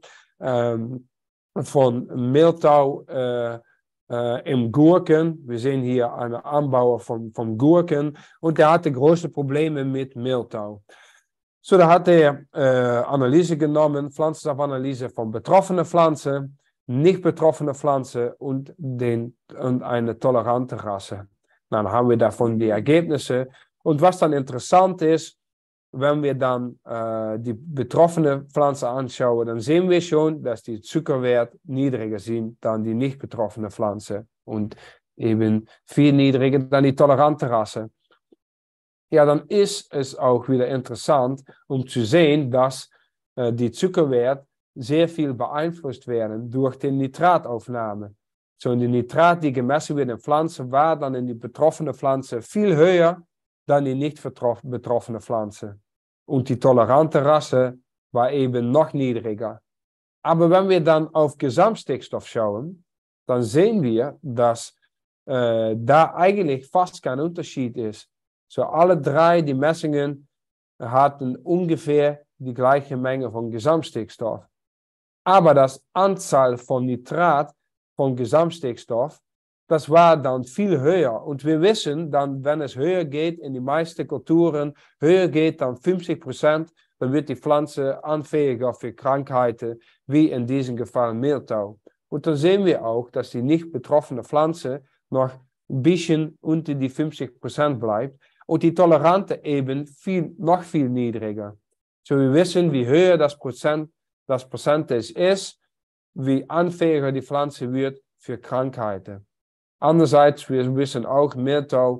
Mehltau im Gurken. Wir sehen hier einen Anbauer von Gurken und der hatte große Probleme mit Mehltau. So, da hat er Analyse genommen, Pflanzensaftanalyse von betroffenen Pflanzen, nicht betroffene Pflanzen und eine tolerante Rasse. Dann haben wir davon die Ergebnisse. Und was dann interessant ist, wenn wir dann die betroffene Pflanze anschauen, dann sehen wir schon, dass die Zuckerwert niedriger sind dan die nicht betroffene Pflanze und eben viel niedriger dan die tolerante Rasse. Ja, dann ist es auch wieder interessant, zu sehen, dass die Zuckerwert sehr viel beeinflusst werden durch die Nitrataufnahme. So, die Nitrat, die gemessen wird in Pflanzen, war dann in die betroffene Pflanze viel höher dan die nicht betroffene Pflanze. Und die tolerante Rasse war eben noch niedriger. Aber wenn wir dann auf Gesamtstickstoff schauen, dann sehen wir, dass da eigentlich fast kein Unterschied ist. So, alle drei die Messungen hatten ungefähr die gleiche Menge von Gesamtstickstoff. Aber das Anzahl von Nitrat von Gesamtstickstoff, das war dann viel höher. Und wir wissen dann, wenn es höher geht in die meisten Kulturen, höher geht dann 50%, dann wird die Pflanze anfälliger für Krankheiten, wie in diesem Fall Mehltau. Und dann sehen wir auch, dass die nicht betroffene Pflanze noch ein bisschen unter die 50% bleibt und die tolerante eben noch viel niedriger. So, wir wissen, wie höher das Percentage ist, wie anfälliger die Pflanze wird für Krankheiten. Andererseits, wir wissen auch, Mehltau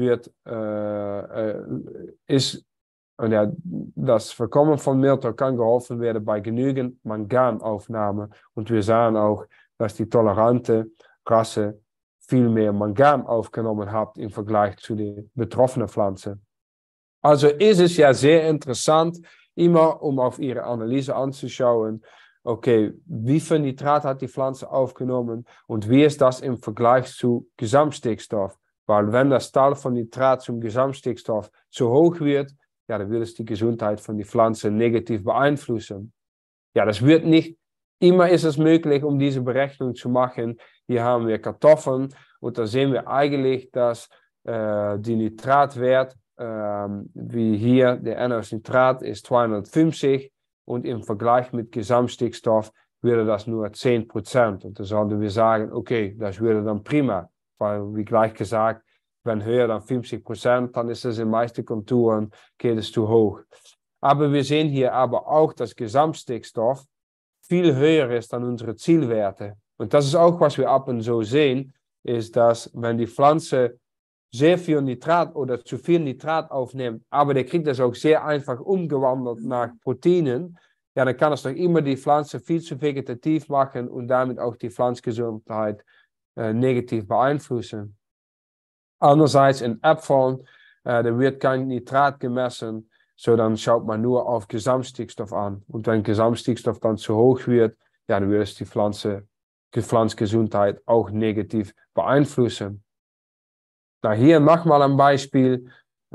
das Voorkomen von Mehltau kann geholfen werden bei genügend Manganaufnahme. Und wir sahen auch, dass die tolerante Rasse viel mehr Mangan aufgenommen hat im Vergleich zu den betroffenen Pflanzen. Also ist es ja sehr interessant, immer auf ihre Analyse anzuschauen, okay, wie viel Nitrat hat die Pflanze aufgenommen und wie ist das im Vergleich zu Gesamtstickstoff? Weil wenn das Tal von Nitrat zum Gesamtstickstoff zu hoch wird, ja, dann wird es die Gesundheit von der Pflanze negativ beeinflussen. Ja, das wird nicht, immer ist es möglich, diese Berechnung zu machen. Hier haben wir Kartoffeln und da sehen wir eigentlich, dass die Nitratwert, wie hier, der NOx-Nitrat ist 250 und im Vergleich mit Gesamtstickstoff würde das nur 10%. Und da sollten wir sagen, okay, das würde dann prima, weil wie gleich gesagt, wenn höher dan 50%, dann ist es in meisten Kulturen, geht es zu hoch. Aber wir sehen hier aber auch, dass Gesamtstickstoff viel höher ist dan unsere Zielwerte. Und das ist auch, was wir ab und zu sehen, ist, dass wenn die Pflanze sehr viel Nitrat oder zu viel Nitrat aufnimmt, aber der kriegt das auch sehr einfach umgewandelt nach Proteinen, ja, dann kann es doch immer die Pflanze viel zu vegetativ machen und damit auch die Pflanzengesundheit negativ beeinflussen. Andererseits in Äpfeln, da wird kein Nitrat gemessen, so dann schaut man nur auf Gesamtstickstoff an. Und wenn Gesamtstickstoff dann zu hoch wird, ja, dann wird es die Pflanzengesundheit auch negativ beeinflussen. Na, hier nochmal ein Beispiel,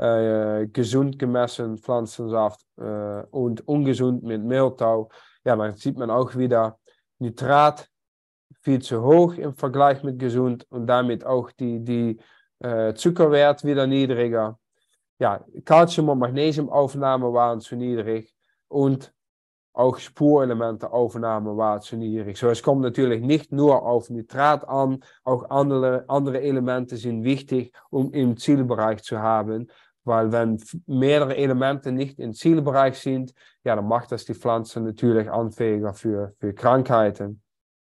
gesund gemessen Pflanzensaft und ungesund mit Mehltau. Ja, dann sieht man auch wieder Nitrat viel zu hoch im Vergleich mit gesund und damit auch die Zuckerwert wieder niedriger. Ja, Calcium- und Magnesiumaufnahme waren zu niedrig und auch Spurelementen-Aufnahme war zu niedrig. So, es kommt natürlich nicht nur auf Nitrat an, auch andere Elemente sind wichtig, um im Zielbereich zu haben, weil wenn mehrere Elemente nicht im Zielbereich sind, ja, dann macht das die Pflanze natürlich anfälliger für Krankheiten.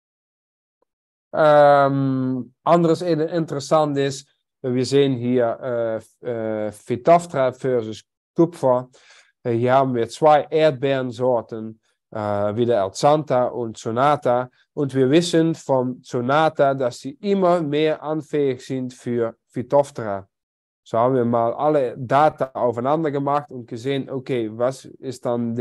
Anderes interessant ist, wir sehen hier Phytophthora versus Kupfer. Hier haben wir zwei Erdbeerensorten, wie der Alzanta und Sonata. Und wir wissen von Sonata, dass sie immer mehr anfällig sind für Phytophthora. So haben wir mal alle Data aufeinander gemacht und gesehen, okay, wie ist dann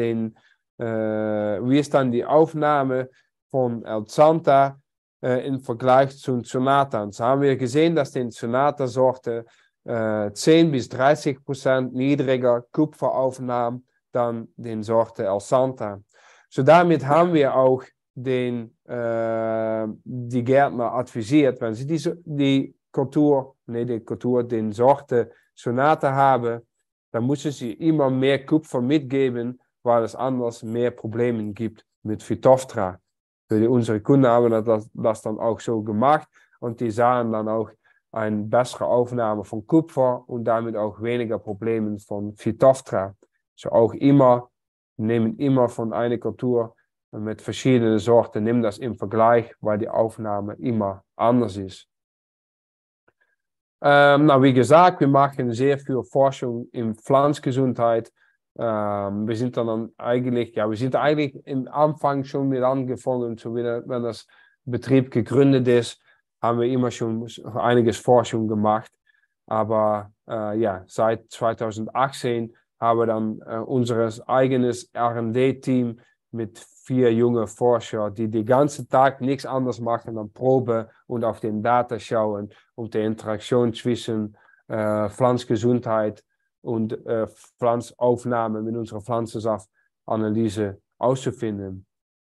die Aufnahme von Alzanta im Vergleich zu Sonata? Und so haben wir gesehen, dass die Sonata-Sorte 10-30% niedriger Kupfer aufnahm dann die Sorte Alzanta. So damit haben wir auch die Gärtner advisiert, wenn sie die Sorte Sonata haben, dann müssen sie immer mehr Kupfer mitgeben, weil es anders mehr Probleme gibt mit Phytophthora. Unsere Kunden haben das dann auch so gemacht und die sahen dann auch eine bessere Aufnahme von Kupfer und damit auch weniger Probleme von Phytophthora. So auch nehmen immer von einer Kultur mit verschiedenen Sorten, nimm das im Vergleich, weil die Aufnahme immer anders ist. Wie gesagt, wir machen sehr viel Forschung in Pflanzengesundheit. Wir sind eigentlich im Anfang schon mit angefangen, so wenn das Betrieb gegründet ist, haben wir immer schon einiges Forschung gemacht. Aber seit 2018 haben wir dann unser eigenes R&D-Team mit 4 jungen Forscher, die den ganzen Tag nichts anderes machen dan proben und auf den Data schauen, um die Interaktion zwischen Pflanzengesundheit und Pflanzaufnahme mit unserer Pflanzensaftanalyse auszufinden.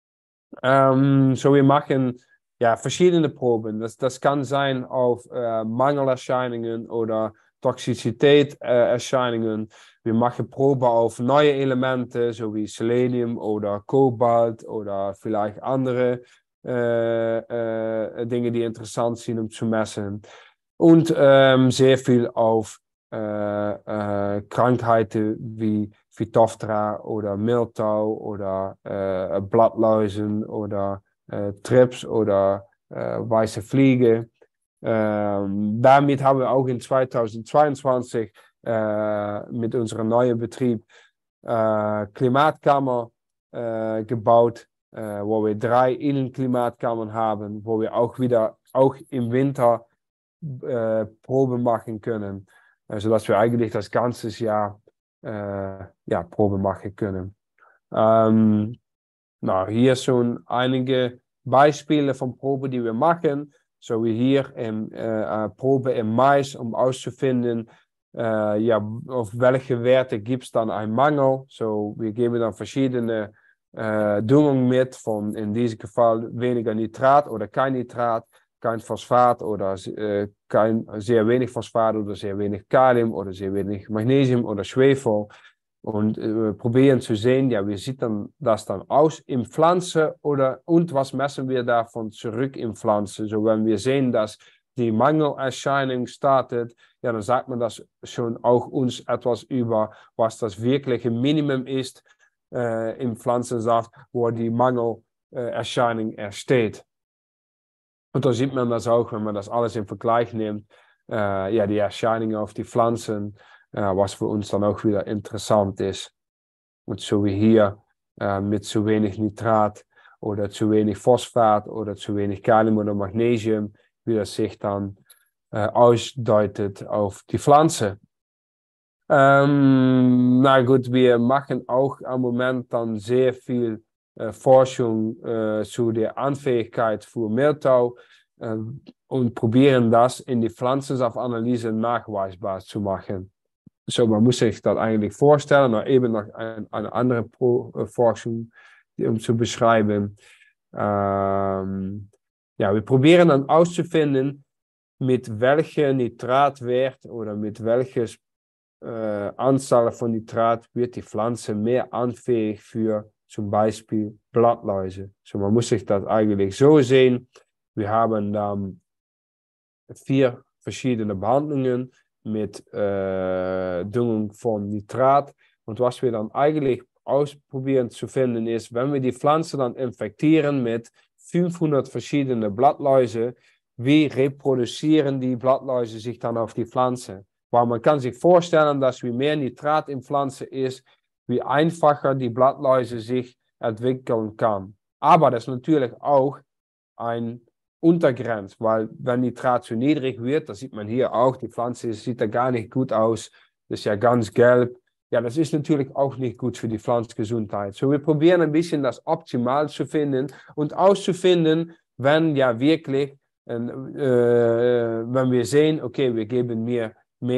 Wir machen verschiedene Proben. Das kann sein auf Mangelerscheinungen oder Toxizität-Erscheinungen. Wir machen Proben auf neue Elemente, so wie Selenium oder Kobalt oder vielleicht andere Dinge, die interessant sind, um zu messen. Und sehr viel auf Krankheiten wie Phytophthora oder Miltau oder Blattläusen oder Trips oder weiße Fliege. Damit haben wir auch in 2022 mit unserem neuen Betrieb Klimatkammer gebaut, wo wir 3 Innenklimatkammern haben, wo wir auch im Winter Proben machen können, sodass wir eigentlich das ganze Jahr Proben machen können. Hier schon einige Beispiele von Proben, die wir machen. So wie hier Probe im Mais, um auszufinden, auf welche Werte gibt es dann einen Mangel. So, wir geben dann verschiedene Düngung mit, von in diesem Fall weniger Nitrat oder kein Nitrat, kein Phosphat oder sehr wenig Phosphat oder sehr wenig Kalium oder sehr wenig Magnesium oder Schwefel. Und probieren zu sehen, wie sieht das dann aus in Pflanzen und was messen wir davon zurück in Pflanzen. So, wenn wir sehen, dass die Mangelerscheinung startet, dann sagt man das schon auch uns etwas über, was das wirkliche Minimum ist im Pflanzensaft, wo die Mangelerscheinung entsteht. Und da sieht man das auch, wenn man das alles in Vergleich nimmt, die Erscheinungen auf die Pflanzen, was für uns dann auch wieder interessant ist. Und so wie hier mit zu wenig Nitrat oder zu wenig Phosphat oder zu wenig Kalium oder Magnesium, wie das sich dann ausdeutet auf die Pflanze. Wir machen auch am Moment dann sehr viel Forschung zu der Anfälligkeit für Miltau und probieren das in die Pflanzensaftanalyse nachweisbar zu machen. So, man muss sich das eigentlich vorstellen, aber eben noch eine andere Forschung, um zu beschreiben. Wir probieren dann auszufinden, mit welcher Nitratwert oder mit welcher Anzahl von Nitrat wird die Pflanze mehr anfällig für zum Beispiel Blattläuse. So, man muss sich das eigentlich so sehen. Wir haben dann 4 verschiedene Behandlungen mit Düngung von Nitrat. Und was wir dann eigentlich ausprobieren zu finden ist, wenn wir die Pflanze dann infektieren mit 500 verschiedene Blattläuse, wie reproduzieren die Blattläuse sich dann auf die Pflanze? Weil man kann sich vorstellen, dass wie mehr Nitrat in Pflanze ist, wie einfacher die Blattläuse sich entwickeln kann. Aber das ist natürlich auch ein Untergrenze, weil wenn Nitrat zu niedrig wird, das sieht man hier auch, die Pflanze sieht da gar nicht gut aus, das ist ja ganz gelb. Ja, das ist natürlich auch nicht gut für die Pflanzengesundheit. So, wir probieren ein bisschen das optimal zu finden und auszufinden, wenn ja wirklich, wenn wir sehen, okay, wir geben mehr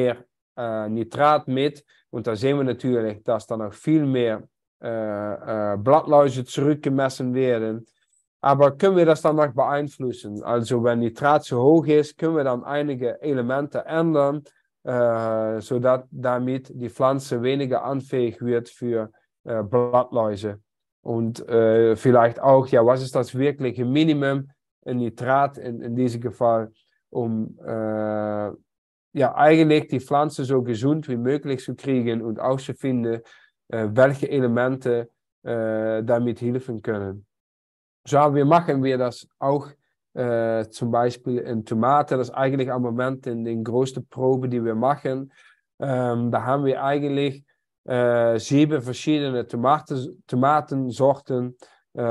Nitrat mit und da sehen wir natürlich, dass dann auch viel mehr Blattläuse zurückgemessen werden. Aber können wir das dann noch beeinflussen? Also wenn Nitrat zu hoch ist, können wir dann einige Elemente ändern, zodat damit die Pflanze weniger anfällig wird für Blattläuse. Und vielleicht auch, ja, was ist das wirkliche Minimum in Nitrat in diesem Fall, um ja, eigentlich die Pflanze so gesund wie möglich zu kriegen und auszufinden, welche Elemente damit helfen können. So machen wir das auch zum Beispiel in Tomaten. Das ist eigentlich am Moment in den größten Probe, die wir machen. Da haben wir eigentlich 7 verschiedene Tomatensorten,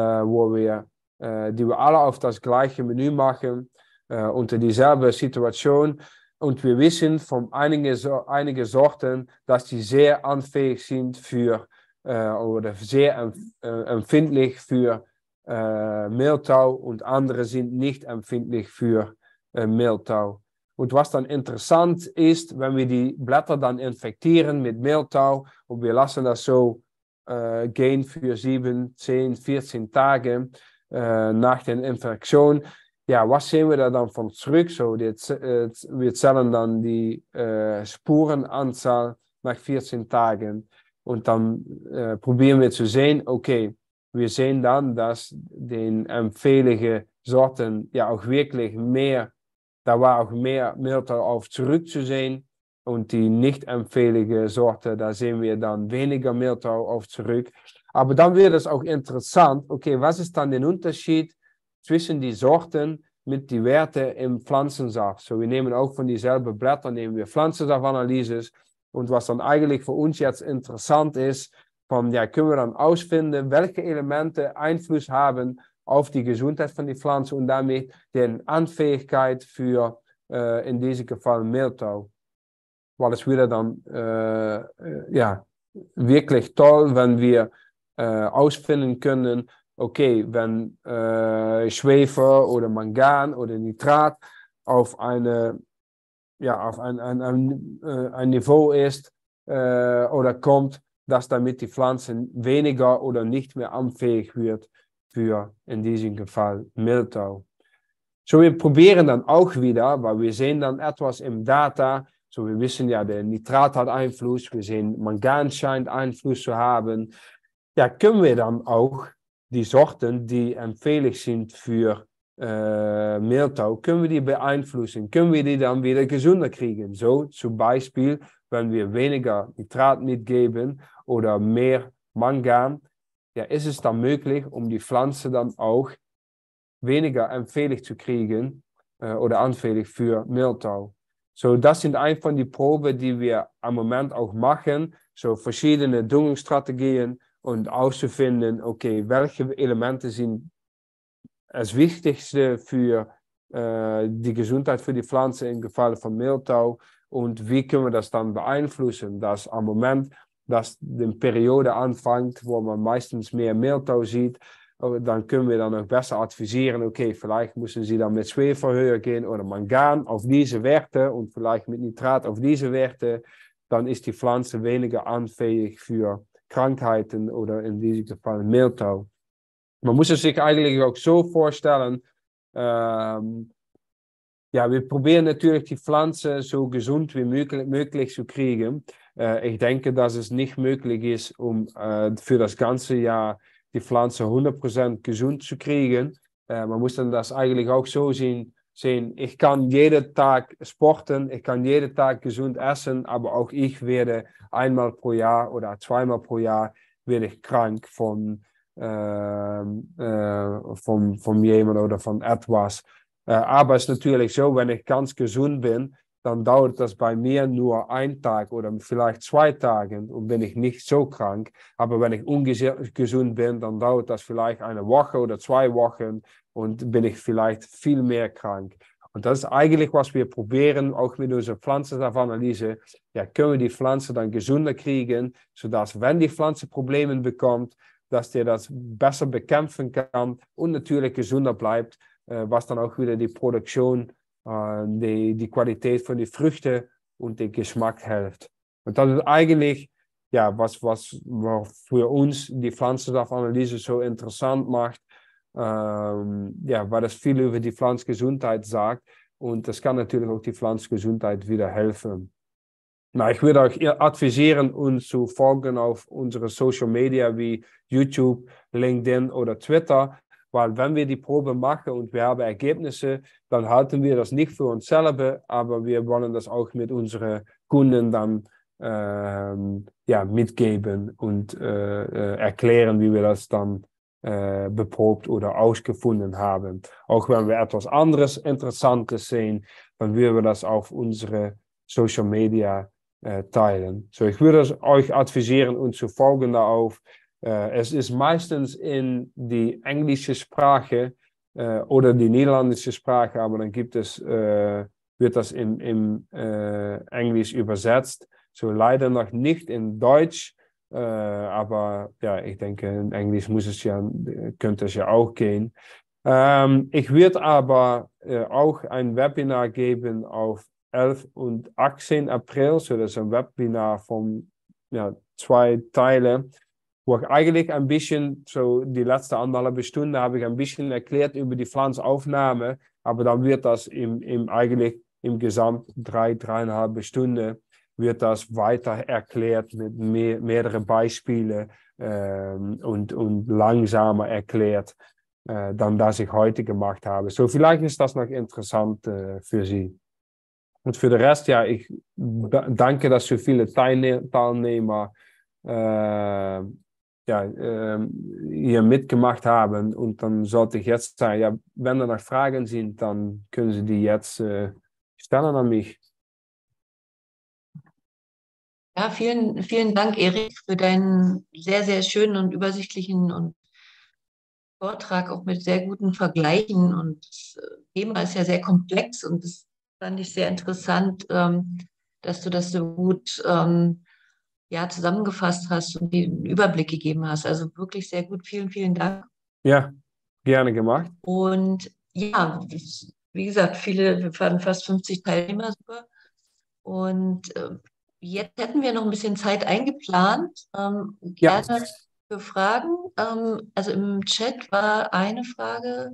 die wir alle auf das gleiche Menü machen, unter dieselbe Situation. Und wir wissen von einige Sorten, dass die sehr anfällig sind für oder sehr empfindlich für Mehltau und andere sind nicht empfindlich für Mehltau. Und was dann interessant ist, wenn wir die Blätter dann infektieren mit Mehltau und wir lassen das so gehen für 7, 10, 14 Tage nach der Infektion, ja, was sehen wir da dann von zurück? So, wir zählen dann die Spurenanzahl nach 14 Tagen und dann probieren wir zu sehen, okay, wir sehen dann, dass den empfehlige Sorten ja auch wirklich da war auch mehr Mehltau auf zurückzusehen und die nicht empfehlige Sorte, da sehen wir dann weniger Mehltau auf zurück. Aber dann wird es auch interessant, okay, was ist dann der Unterschied zwischen die Sorten mit die Werte im Pflanzensaft? So, wir nehmen auch von dieselben Blätter, nehmen wir Pflanzensaftanalyses und was dann eigentlich für uns jetzt interessant ist, ja, können wir dann ausfinden, welche Elemente Einfluss haben auf die Gesundheit von der Pflanze und damit die Anfähigkeit für, in diesem Fall, Mehltau. Weil es wieder dann, ja, wirklich toll, wenn wir ausfinden können, okay, wenn Schwefer oder Mangan oder Nitrat auf ein Niveau ist oder kommt, dass damit die Pflanze weniger oder nicht mehr anfällig wird für, in diesem Fall, Mehltau. So, wir probieren dann auch wieder, weil wir sehen dann etwas im Data, so wir wissen ja, der Nitrat hat Einfluss, wir sehen, Mangan scheint Einfluss zu haben. Ja, können wir dann auch die Sorten, die empfehlig sind für Mehltau, können wir die beeinflussen? Können wir die dann wieder gesünder kriegen? So, zum Beispiel, wenn wir weniger Nitrat mitgeben oder mehr Mangan, ja, ist es dann möglich, um die Pflanze dann auch weniger empfehlig zu kriegen oder anfällig für Mehltau. So, das sind einfach die Proben, die wir am Moment auch machen, so verschiedene Düngungsstrategien und auszufinden, okay, welche Elemente sind das Wichtigste für die Gesundheit für die Pflanze im Fall von Mehltau und wie können wir das dann beeinflussen, dass am Moment, dass die Periode anfängt, wo man meistens mehr Mehltau sieht, dann können wir dann auch besser advisieren, okay, vielleicht müssen Sie dann mit Schwefer höher gehen oder Mangan auf diese Werte und vielleicht mit Nitrat auf diese Werte, dann ist die Pflanze weniger anfällig für Krankheiten oder in diesem Fall Mehltau. Man muss es sich eigentlich auch so vorstellen, ja, wir probieren natürlich die Pflanze so gesund wie möglich zu kriegen. Ich denke, dass es nicht möglich ist, um für das ganze Jahr die Pflanze 100% gesund zu kriegen. Man muss dann das eigentlich auch so sehen, ich kann jeden Tag sporten, ich kann jeden Tag gesund essen, aber auch ich werde einmal pro Jahr oder zweimal pro Jahr werde ich krank von jemand oder von etwas. Aber es ist natürlich so, wenn ich ganz gesund bin, dann dauert das bei mir nur 1 Tag oder vielleicht 2 Tage und bin ich nicht so krank. Aber wenn ich ungesund bin, dann dauert das vielleicht 1 Woche oder 2 Wochen und bin ich vielleicht viel mehr krank. Und das ist eigentlich, was wir probieren, auch mit unserer Pflanzenstoffanalyse. Ja, können wir die Pflanze dann gesünder kriegen, sodass, wenn die Pflanze Probleme bekommt, dass der das besser bekämpfen kann und natürlich gesünder bleibt, was dann auch wieder die Produktion, die Qualität von den Früchten und den Geschmack hilft. Und das ist eigentlich, ja, was für uns die Pflanzenstoffanalyse so interessant macht, ja, weil das viel über die Pflanzengesundheit sagt und das kann natürlich auch die Pflanzengesundheit wieder helfen. Nou, ich würde euch advisieren, uns zu folgen auf unsere Social Media wie YouTube, LinkedIn oder Twitter, weil wenn wir die Probe machen und wir haben Ergebnisse, dann halten wir das nicht für uns selber, aber wir wollen das auch mit unseren Kunden dann ja, mitgeben und erklären, wie wir das dann beprobt oder ausgefunden haben. Auch wenn wir etwas anderes Interessantes sehen, dann würden wir das auf unsere Social Media teilen. So, ich würde euch advisieren, uns zu folgen darauf. Es ist meistens in die englische Sprache oder die niederländische Sprache, aber dann wird das im Englisch übersetzt. So leider noch nicht in Deutsch, aber ja, ich denke, in Englisch könnte es ja auch gehen. Ich werde aber auch ein Webinar geben auf 11 und 18 April, so das ist ein Webinar von 2 Teilen, wo ich eigentlich ein bisschen, so die letzte 1,5 Stunde habe ich ein bisschen erklärt über die Pflanzaufnahme, aber dann wird das eigentlich im Gesamt 3,5 Stunden wird das weiter erklärt mit mehreren Beispielen und langsamer erklärt, dann das ich heute gemacht habe. So vielleicht ist das noch interessant für Sie. Und für den Rest, ja, ich danke, dass so viele Teilnehmer hier mitgemacht haben. Und dann sollte ich jetzt sagen, ja, wenn da noch Fragen sind, dann können Sie die jetzt stellen an mich. Ja, vielen, vielen Dank, Erik, für deinen sehr, sehr schönen und übersichtlichen Vortrag, auch mit sehr guten Vergleichen. Und das Thema ist ja sehr komplex und das fand ich sehr interessant, dass du das so gut zusammengefasst hast und den Überblick gegeben hast. Also wirklich sehr gut. Vielen, vielen Dank. Ja, gerne gemacht. Und ja, wie gesagt, wir waren fast 50 Teilnehmer. Super. Und jetzt hätten wir noch ein bisschen Zeit eingeplant. Gerne für Fragen. Also im Chat war eine Frage.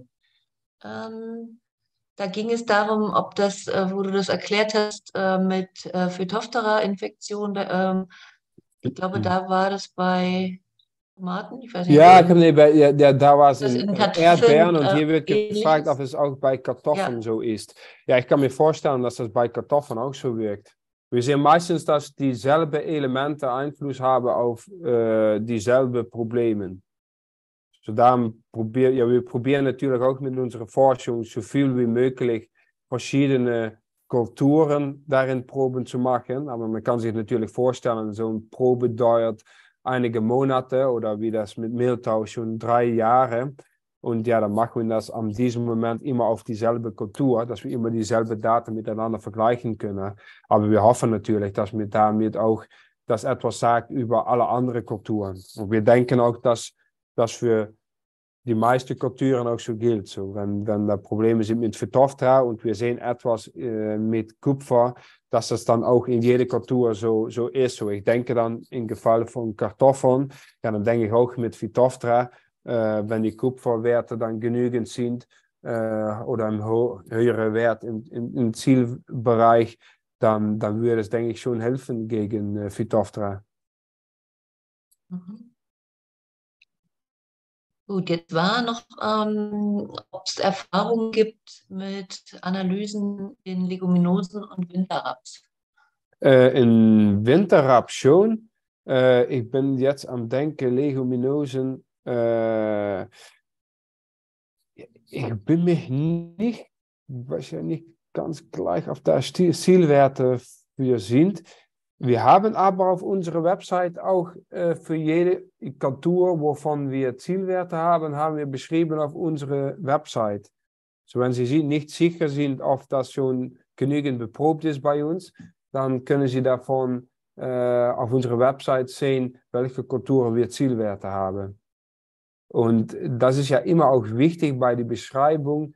Da ging es darum, ob das, wo du das erklärt hast, mit Phytophthora-Infektion, ich glaube, da war das bei Tomaten, ich weiß nicht. Ja, da war es Das in in Kartoffeln Erdbeeren und hier wird gefragt, ähnliches. ob es auch bei Kartoffeln Ja. so ist. Ja, ich kann mir vorstellen, dass das bei Kartoffeln auch so wirkt. Wir sehen meistens, dass dieselben Elemente Einfluss haben auf dieselben Probleme. So daarom wir probieren natürlich auch mit unserer Forschung so viel wie möglich verschiedene Kulturen darin Proben zu machen. Aber man kann sich natürlich vorstellen, so eine Probe dauert einige Monate oder wie das mit Mehltau schon 3 Jahre. Und ja, dann machen wir das an diesem Moment immer auf dieselbe Kultur, dass wir immer dieselbe Daten miteinander vergleichen können. Aber wir hoffen natürlich, dass wir damit auch das etwas sagt über alle anderen Kulturen. Und wir denken auch, dass das für die meisten Kulturen auch so gilt. So, wenn da Probleme sind mit Phytophthora und wir sehen etwas mit Kupfer, dass das dann auch in jeder Kultur so ist. So, ich denke dann im Fall von Kartoffeln, ja, dann denke ich auch mit Phytophthora, wenn die Kupferwerte dann genügend sind oder ein höherer Wert im Zielbereich, dann würde es, denke ich, schon helfen gegen Phytophthora. Mhm. Gut, jetzt war noch, ob es Erfahrungen gibt mit Analysen in Leguminosen und Winterraps. In Winterraps schon. Ich bin jetzt am Denken, Leguminosen. Ich bin mir nicht, wahrscheinlich ganz gleich auf der Zielwerte für sind. Wir haben aber auf unserer Website auch für jede Kultur, wovon wir Zielwerte haben, haben wir beschrieben auf unserer Website. So, wenn Sie nicht sicher sind, ob das schon genügend beprobt ist bei uns, dann können Sie davon auf unserer Website sehen, welche Kulturen wir Zielwerte haben. Und das ist ja immer auch wichtig bei der Beschreibung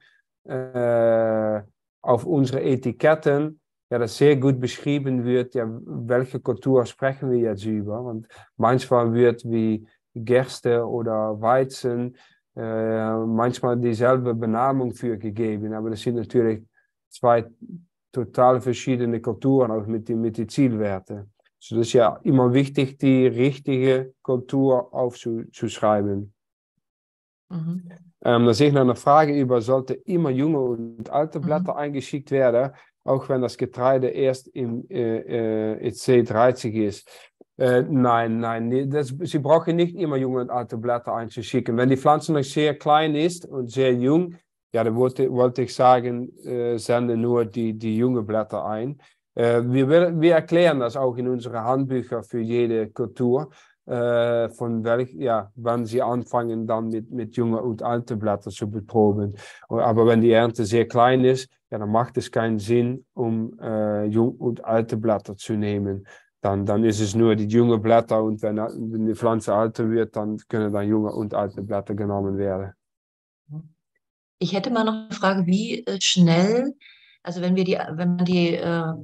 auf unsere Etiketten, ja, dass sehr gut beschrieben wird, ja, welche Kultur sprechen wir jetzt über. Und manchmal wird wie Gerste oder Weizen manchmal dieselbe Benamung für gegeben, aber das sind natürlich zwei total verschiedene Kulturen, auch mit den Zielwerten. So, das ist ja immer wichtig, die richtige Kultur aufzuschreiben. Da sehe ich noch eine Frage über, sollte immer junge und alte Blätter eingeschickt werden, auch wenn das Getreide erst im EC30 ist. Nein, Sie brauchen nicht immer junge und alte Blätter einzuschicken. Wenn die Pflanze noch sehr klein ist und sehr jung, ja, dann wollte ich sagen, sende nur die junge Blätter ein. Wir erklären das auch in unseren Handbüchern für jede Kultur. Wann sie anfangen, dann mit junge und alte Blätter zu beproben. Aber wenn die Ernte sehr klein ist, ja, dann macht es keinen Sinn, um jung und alte Blätter zu nehmen. Dann ist es nur die junge Blätter und wenn die Pflanze älter wird, dann können dann junge und alte Blätter genommen werden. Ich hätte mal noch eine Frage, wie schnell, also wenn man die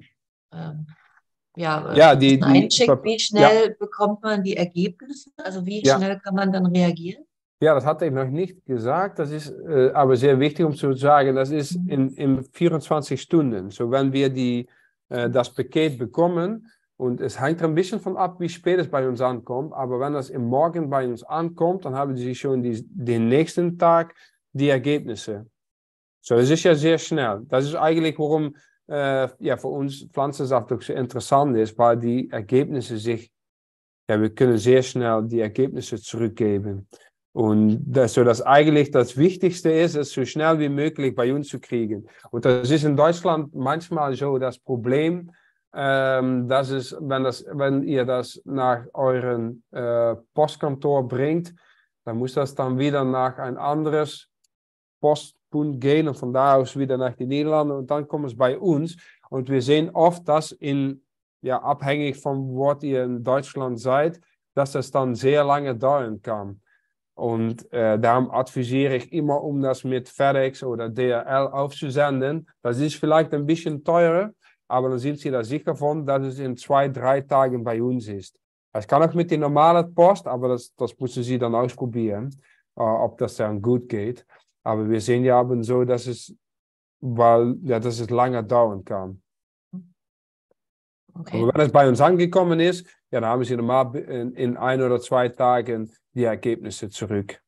einschickt, wie schnell bekommt man die Ergebnisse? Also wie schnell kann man dann reagieren? Ja, das hatte ich noch nicht gesagt. Das ist aber sehr wichtig, um zu sagen, das ist in 24 Stunden. So, wenn wir das Paket bekommen, und es hängt ein bisschen von ab, wie spät es bei uns ankommt, aber wenn das im Morgen bei uns ankommt, dann haben sie schon den nächsten Tag die Ergebnisse. So, das ist ja sehr schnell. Das ist eigentlich, warum für uns Pflanzensaft auch so interessant ist, weil die Ergebnisse wir können sehr schnell die Ergebnisse zurückgeben. Und das eigentlich das Wichtigste ist, es so schnell wie möglich bei uns zu kriegen. Und das ist in Deutschland manchmal so das Problem, dass wenn ihr das nach euren Postkantor bringt, dann muss das dann wieder nach ein anderes Postpunt gehen und von da aus wieder nach den Niederlanden und dann kommt es bei uns. Und wir sehen oft, dass abhängig von wo ihr in Deutschland seid, dass es dann sehr lange dauern kann. Und darum advisiere ich immer, um das mit FedEx oder DHL aufzusenden. Das ist vielleicht ein bisschen teurer, aber dann sind Sie da sicher von, dass es in 2-3 Tagen bei uns ist. Es kann auch mit der normalen Post, aber das müssen Sie dann ausprobieren, ob das dann gut geht. Aber wir sehen ja eben so, dass es lange dauern kann. Okay. Aber wenn es bei uns angekommen ist, ja, dann haben Sie normal in 1 oder 2 Tagen die Ergebnisse zurück.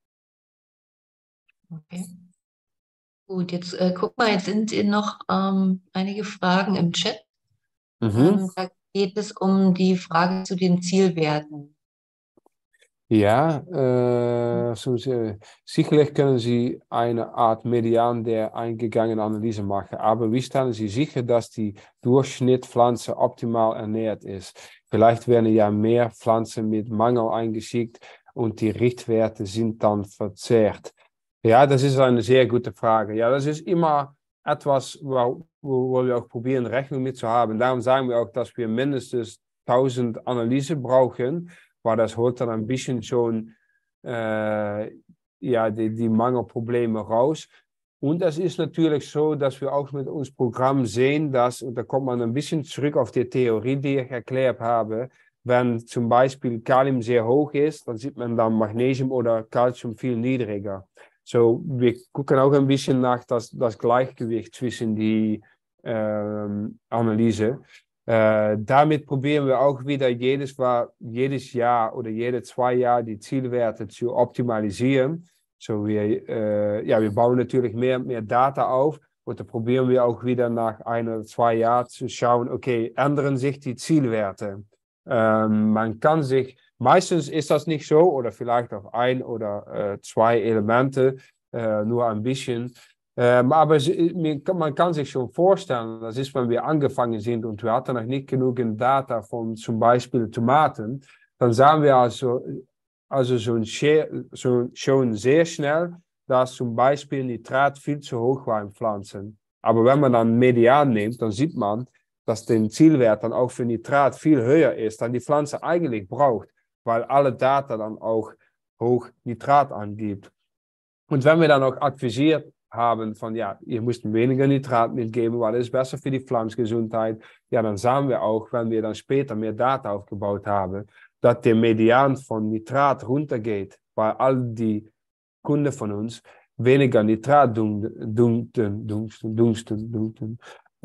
Okay. Gut, jetzt guck mal, jetzt sind noch einige Fragen im Chat. Da geht es um die Frage zu den Zielwerten. Ja, sicherlich können Sie eine Art Median der eingegangenen Analyse machen, aber wie stellen Sie sicher, dass die Durchschnittspflanze optimal ernährt ist? Vielleicht werden ja mehr Pflanzen mit Mangel eingeschickt und die Richtwerte sind dann verzerrt. Ja, das ist eine sehr gute Frage. Ja, das ist immer etwas, wo wir auch probieren, Rechnung mit zu haben. Darum sagen wir auch, dass wir mindestens 1000 Analysen brauchen, weil das holt dann ein bisschen schon die Mangelprobleme raus. Und es ist natürlich so, dass wir auch mit uns Programm sehen, dass, und da kommt man ein bisschen zurück auf die Theorie, die ich erklärt habe, wenn zum Beispiel Kalium sehr hoch ist, dann sieht man dann Magnesium oder Calcium viel niedriger. So, wir gucken auch ein bisschen nach das Gleichgewicht zwischen die Analyse. Damit probieren wir auch wieder jedes Jahr oder jede 2 Jahre die Zielwerte zu optimalisieren. So wir bauen natürlich mehr und mehr Data auf. Und dann probieren wir auch wieder nach 1 oder 2 Jahren zu schauen, okay, ändern sich die Zielwerte? Man kann sich, meistens ist das nicht so, oder vielleicht auch 1 oder 2 Elemente, nur ein bisschen. Aber man kann sich schon vorstellen, das ist, wenn wir angefangen sind und wir hatten noch nicht genügend Data von zum Beispiel Tomaten, dann sahen wir also schon sehr schnell, dass zum Beispiel Nitrat viel zu hoch war in Pflanzen. Aber wenn man dann Median nimmt, dann sieht man, dass der Zielwert dann auch für Nitrat viel höher ist, dann die Pflanze eigentlich braucht, weil alle Data dann auch hoch Nitrat angibt. Und wenn wir dann auch akquisiert haben von, ja, ihr müsst weniger Nitrat mitgeben, weil es ist besser für die Pflanzengesundheit, ja, dann sahen wir auch, wenn wir dann später mehr Data aufgebaut haben, dass der Median von Nitrat runtergeht, weil all die Kunden von uns weniger Nitrat dungsten.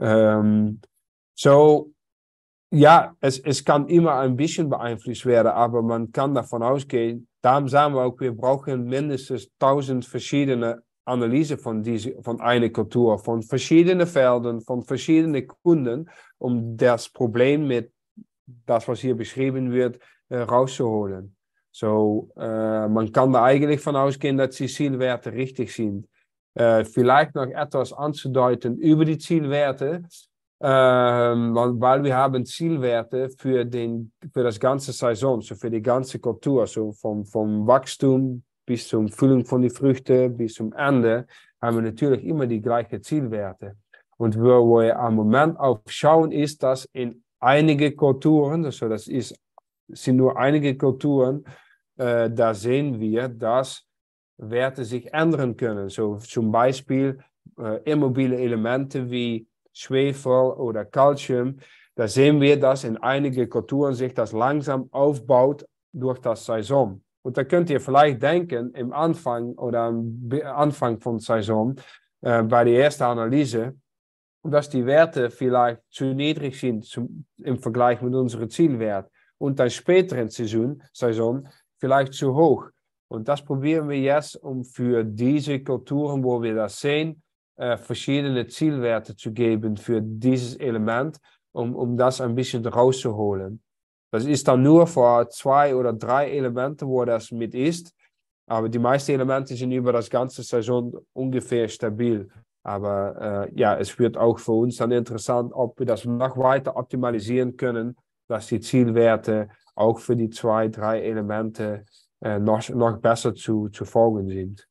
Ja, es kann immer ein bisschen beeinflusst werden, aber man kann davon ausgehen, darum sagen wir auch, wir brauchen mindestens 1000 verschiedene Analysen von einer Kultur, von verschiedenen Feldern, von verschiedenen Kunden, um das Problem mit das, was hier beschrieben wird, rauszuholen. Man kann da eigentlich von ausgehen, dass die Zielwerte richtig sind. Vielleicht noch etwas anzudeuten über die Zielwerte. Weil wir haben Zielwerte für das ganze Saison, so für die ganze Kultur, so vom Wachstum bis zum Füllung von den Früchten bis zum Ende, haben wir natürlich immer die gleichen Zielwerte. Und wo wir am Moment auch schauen, ist, dass in einige Kulturen, also sind nur einige Kulturen, da sehen wir, dass Werte sich ändern können. So zum Beispiel immobile Elemente wie Schwefel oder Calcium, da sehen wir, dass in einigen Kulturen sich das langsam aufbaut durch das Saison. Und da könnt ihr vielleicht denken, im Anfang oder am Anfang von Saison, bei der ersten Analyse, dass die Werte vielleicht zu niedrig sind im Vergleich mit unserem Zielwert und dann später in Saison vielleicht zu hoch. Und das probieren wir jetzt, um für diese Kulturen, wo wir das sehen, verschiedene Zielwerte zu geben für dieses Element, um das ein bisschen rauszuholen. Das ist dann nur für 2 oder 3 Elemente, wo das mit ist, aber die meisten Elemente sind über das ganze Saison ungefähr stabil. Aber ja, es wird auch für uns dann interessant, ob wir das noch weiter optimalisieren können, dass die Zielwerte auch für die 2, 3 Elemente noch besser zu folgen sind.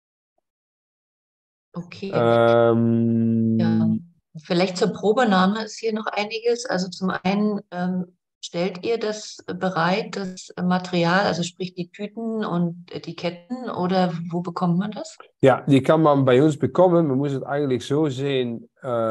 Okay. Ja. Vielleicht zur Probenahme ist hier noch einiges. Also zum einen stellt ihr das bereit, das Material, also sprich die Tüten und Etiketten, oder wo bekommt man das? Ja, die kann man bei uns bekommen. Man muss es eigentlich so sehen,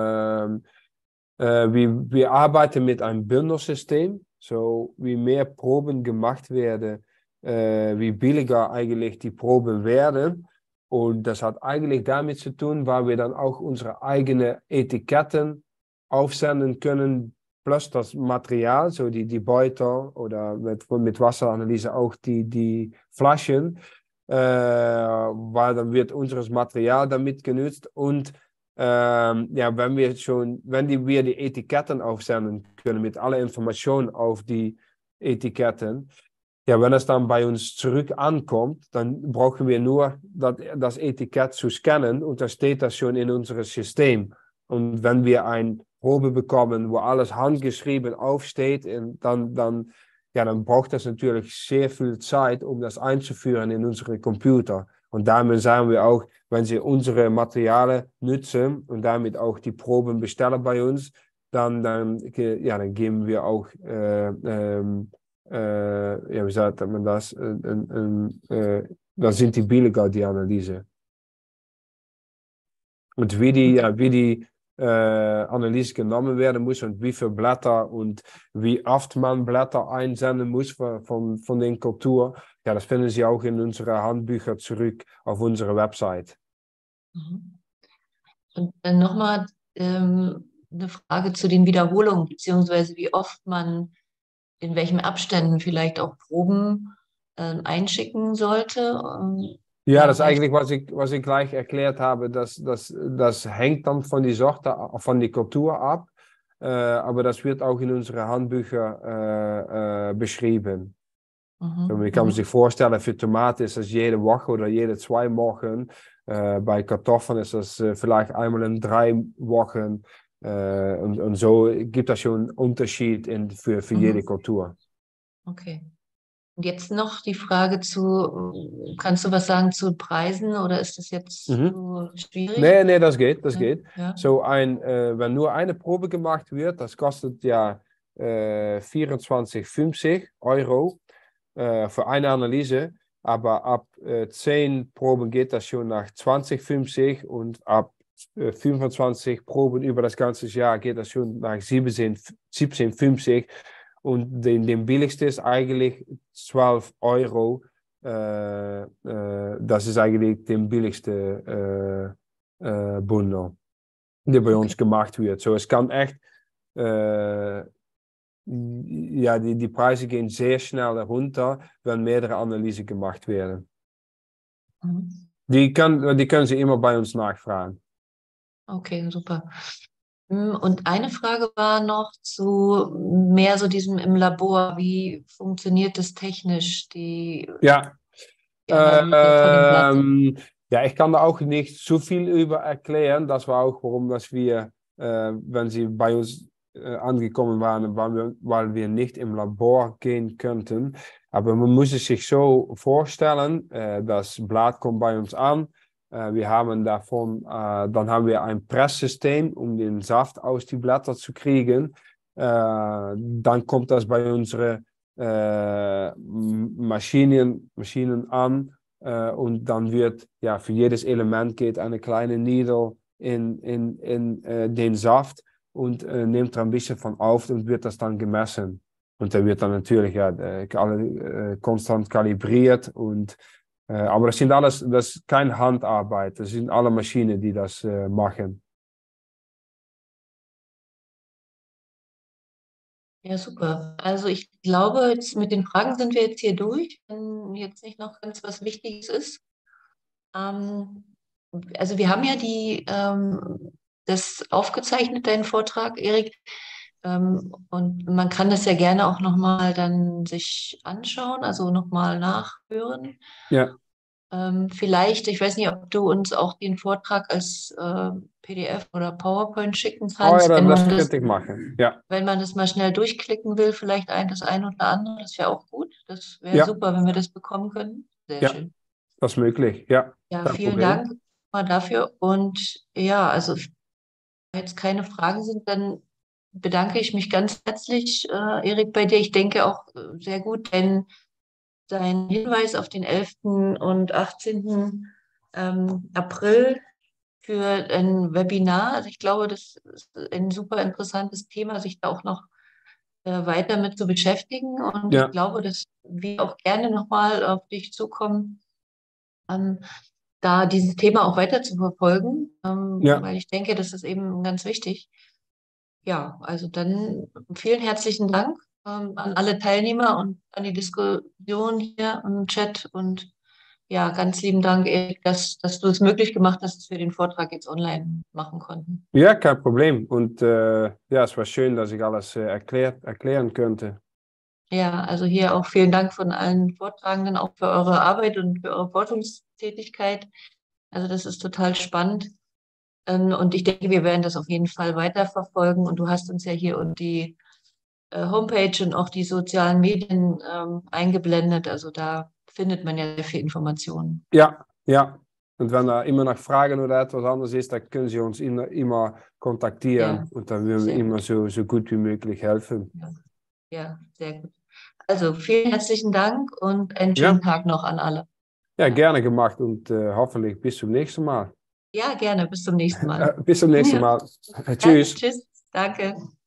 wir arbeiten mit einem Bündelsystem. So wie mehr Proben gemacht werden, wie billiger eigentlich die Proben werden. Und das hat eigentlich damit zu tun, weil wir dann auch unsere eigenen Etiketten aufsenden können, plus das Material, so die Beutel oder mit Wasseranalyse auch die Flaschen, weil dann wird unseres Material damit genutzt und ja, wenn wir die Etiketten aufsenden können mit alle Informationen auf die Etiketten, ja, wenn es dann bei uns zurück ankommt, dann brauchen wir nur das Etikett zu scannen und dann steht das schon in unserem System. Und wenn wir eine Probe bekommen, wo alles handgeschrieben aufsteht, dann braucht das natürlich sehr viel Zeit, um das einzuführen in unsere Computer. Und damit sagen wir auch, wenn Sie unsere Materialien nutzen und damit auch die Proben bestellen bei uns, dann geben wir auch wie sagt man das? Dan sind die billiger, die Analyse. Und wie die Analyse genommen werden muss und wie viele Blätter und wie oft man Blätter einsenden muss von den Kulturen, ja, das finden Sie auch in unsere Handbücher zurück auf unserer Website. Und dann nochmal, eine Frage zu den Wiederholungen, beziehungsweise wie oft man in welchen Abständen vielleicht auch Proben einschicken sollte. Ja, Ja, das ist eigentlich, was ich gleich erklärt habe. Das hängt dann von die Sorte, von die Kultur ab. Aber das wird auch in unsere Handbücher beschrieben. So, wie kann man sich vorstellen, für Tomaten ist das jede Woche oder jede 2 Wochen. Bei Kartoffeln ist das vielleicht einmal in 3 Wochen. Und so gibt das schon einen Unterschied für jede Kultur. Okay. Und jetzt noch die Frage kannst du was sagen zu Preisen oder ist das jetzt zu schwierig? Nee, das geht. Ja. So wenn nur eine Probe gemacht wird, das kostet ja 24,50 Euro für eine Analyse. Aber ab 10 Proben geht das schon nach 20,50 und ab 25 Proben über das ganze Jahr geht das schon nach 17,50. Und den billigste ist eigentlich 12 Euro. Das ist eigentlich der billigste Bundel, die bei uns gemacht wird. So, es kann echt, ja, die Preise gehen sehr schnell runter, wenn mehrere Analysen gemacht werden. Die können Sie immer bei uns nachfragen. Okay, super. Und eine Frage war noch zu mehr so diesem im Labor. Wie funktioniert das technisch, die Analyse von dem Blatt? Ja, ich kann da auch nicht so viel über erklären. Das war auch, warum dass wir, wenn Sie bei uns angekommen waren, weil wir nicht im Labor gehen könnten. Aber man muss es sich so vorstellen, das Blatt kommt bei uns an. Wir haben davon, dann haben wir ein Presssystem, um den Saft aus die Blätter zu kriegen. Dann kommt das bei unseren Maschinen an und dann wird, ja, für jedes Element geht eine kleine Needle in den Saft und nimmt da ein bisschen von auf und wird das dann gemessen. Und da wird dann natürlich konstant kalibriert und aber das ist keine Handarbeit, das sind alle Maschinen, die das machen. Ja, super. Also ich glaube, jetzt mit den Fragen sind wir jetzt hier durch, wenn jetzt nicht noch ganz was Wichtiges ist. Also wir haben ja das aufgezeichnet, deinen Vortrag, Erik. Und man kann das ja gerne auch nochmal dann sich anschauen, also nochmal nachhören. Ja. Vielleicht, ich weiß nicht, ob du uns auch den Vortrag als PDF oder PowerPoint schicken Oh kannst, ja, das könnte ich machen. Ja. wenn man das mal schnell durchklicken will, vielleicht das eine oder andere, das wäre auch gut. Das wäre Ja. super, wenn wir das bekommen können. Sehr Ja, schön. das ist möglich. Ja, Ja, kein vielen Problem. Dank mal dafür. Und ja, also wenn jetzt keine Fragen sind, dann bedanke ich mich ganz herzlich, Erik, bei dir. Ich denke auch sehr gut, denn dein Hinweis auf den 11. und 18. April für ein Webinar. Also ich glaube, das ist ein super interessantes Thema, sich da auch noch weiter mit zu beschäftigen. Und Ja. ich glaube, dass wir auch gerne nochmal auf dich zukommen, da dieses Thema auch weiter zu verfolgen, Ja. weil ich denke, das ist eben ganz wichtig. Ja, also dann vielen herzlichen Dank an alle Teilnehmer und an die Diskussion hier im Chat und ja, ganz lieben Dank, Erik, dass du es möglich gemacht hast, dass wir den Vortrag jetzt online machen konnten. Ja, kein Problem. Und ja, es war schön, dass ich alles erklären könnte. Ja, also hier auch vielen Dank von allen Vortragenden, auch für eure Arbeit und für eure Forschungstätigkeit. Also das ist total spannend. Und ich denke, wir werden das auf jeden Fall weiterverfolgen. Und du hast uns ja hier und die Homepage und auch die sozialen Medien eingeblendet. Also da findet man ja sehr viel Informationen. Ja, ja. Und wenn da immer noch Fragen oder etwas anderes ist, dann können Sie uns immer kontaktieren. Ja, und dann würden wir immer so gut wie möglich helfen. Ja, sehr gut. Also vielen herzlichen Dank und einen Ja. schönen Tag noch an alle. Ja, gerne gemacht und hoffentlich bis zum nächsten Mal. Ja, gerne. Bis zum nächsten Mal. Bis zum nächsten Mal. Dann, Tschüss. tschüss. Danke.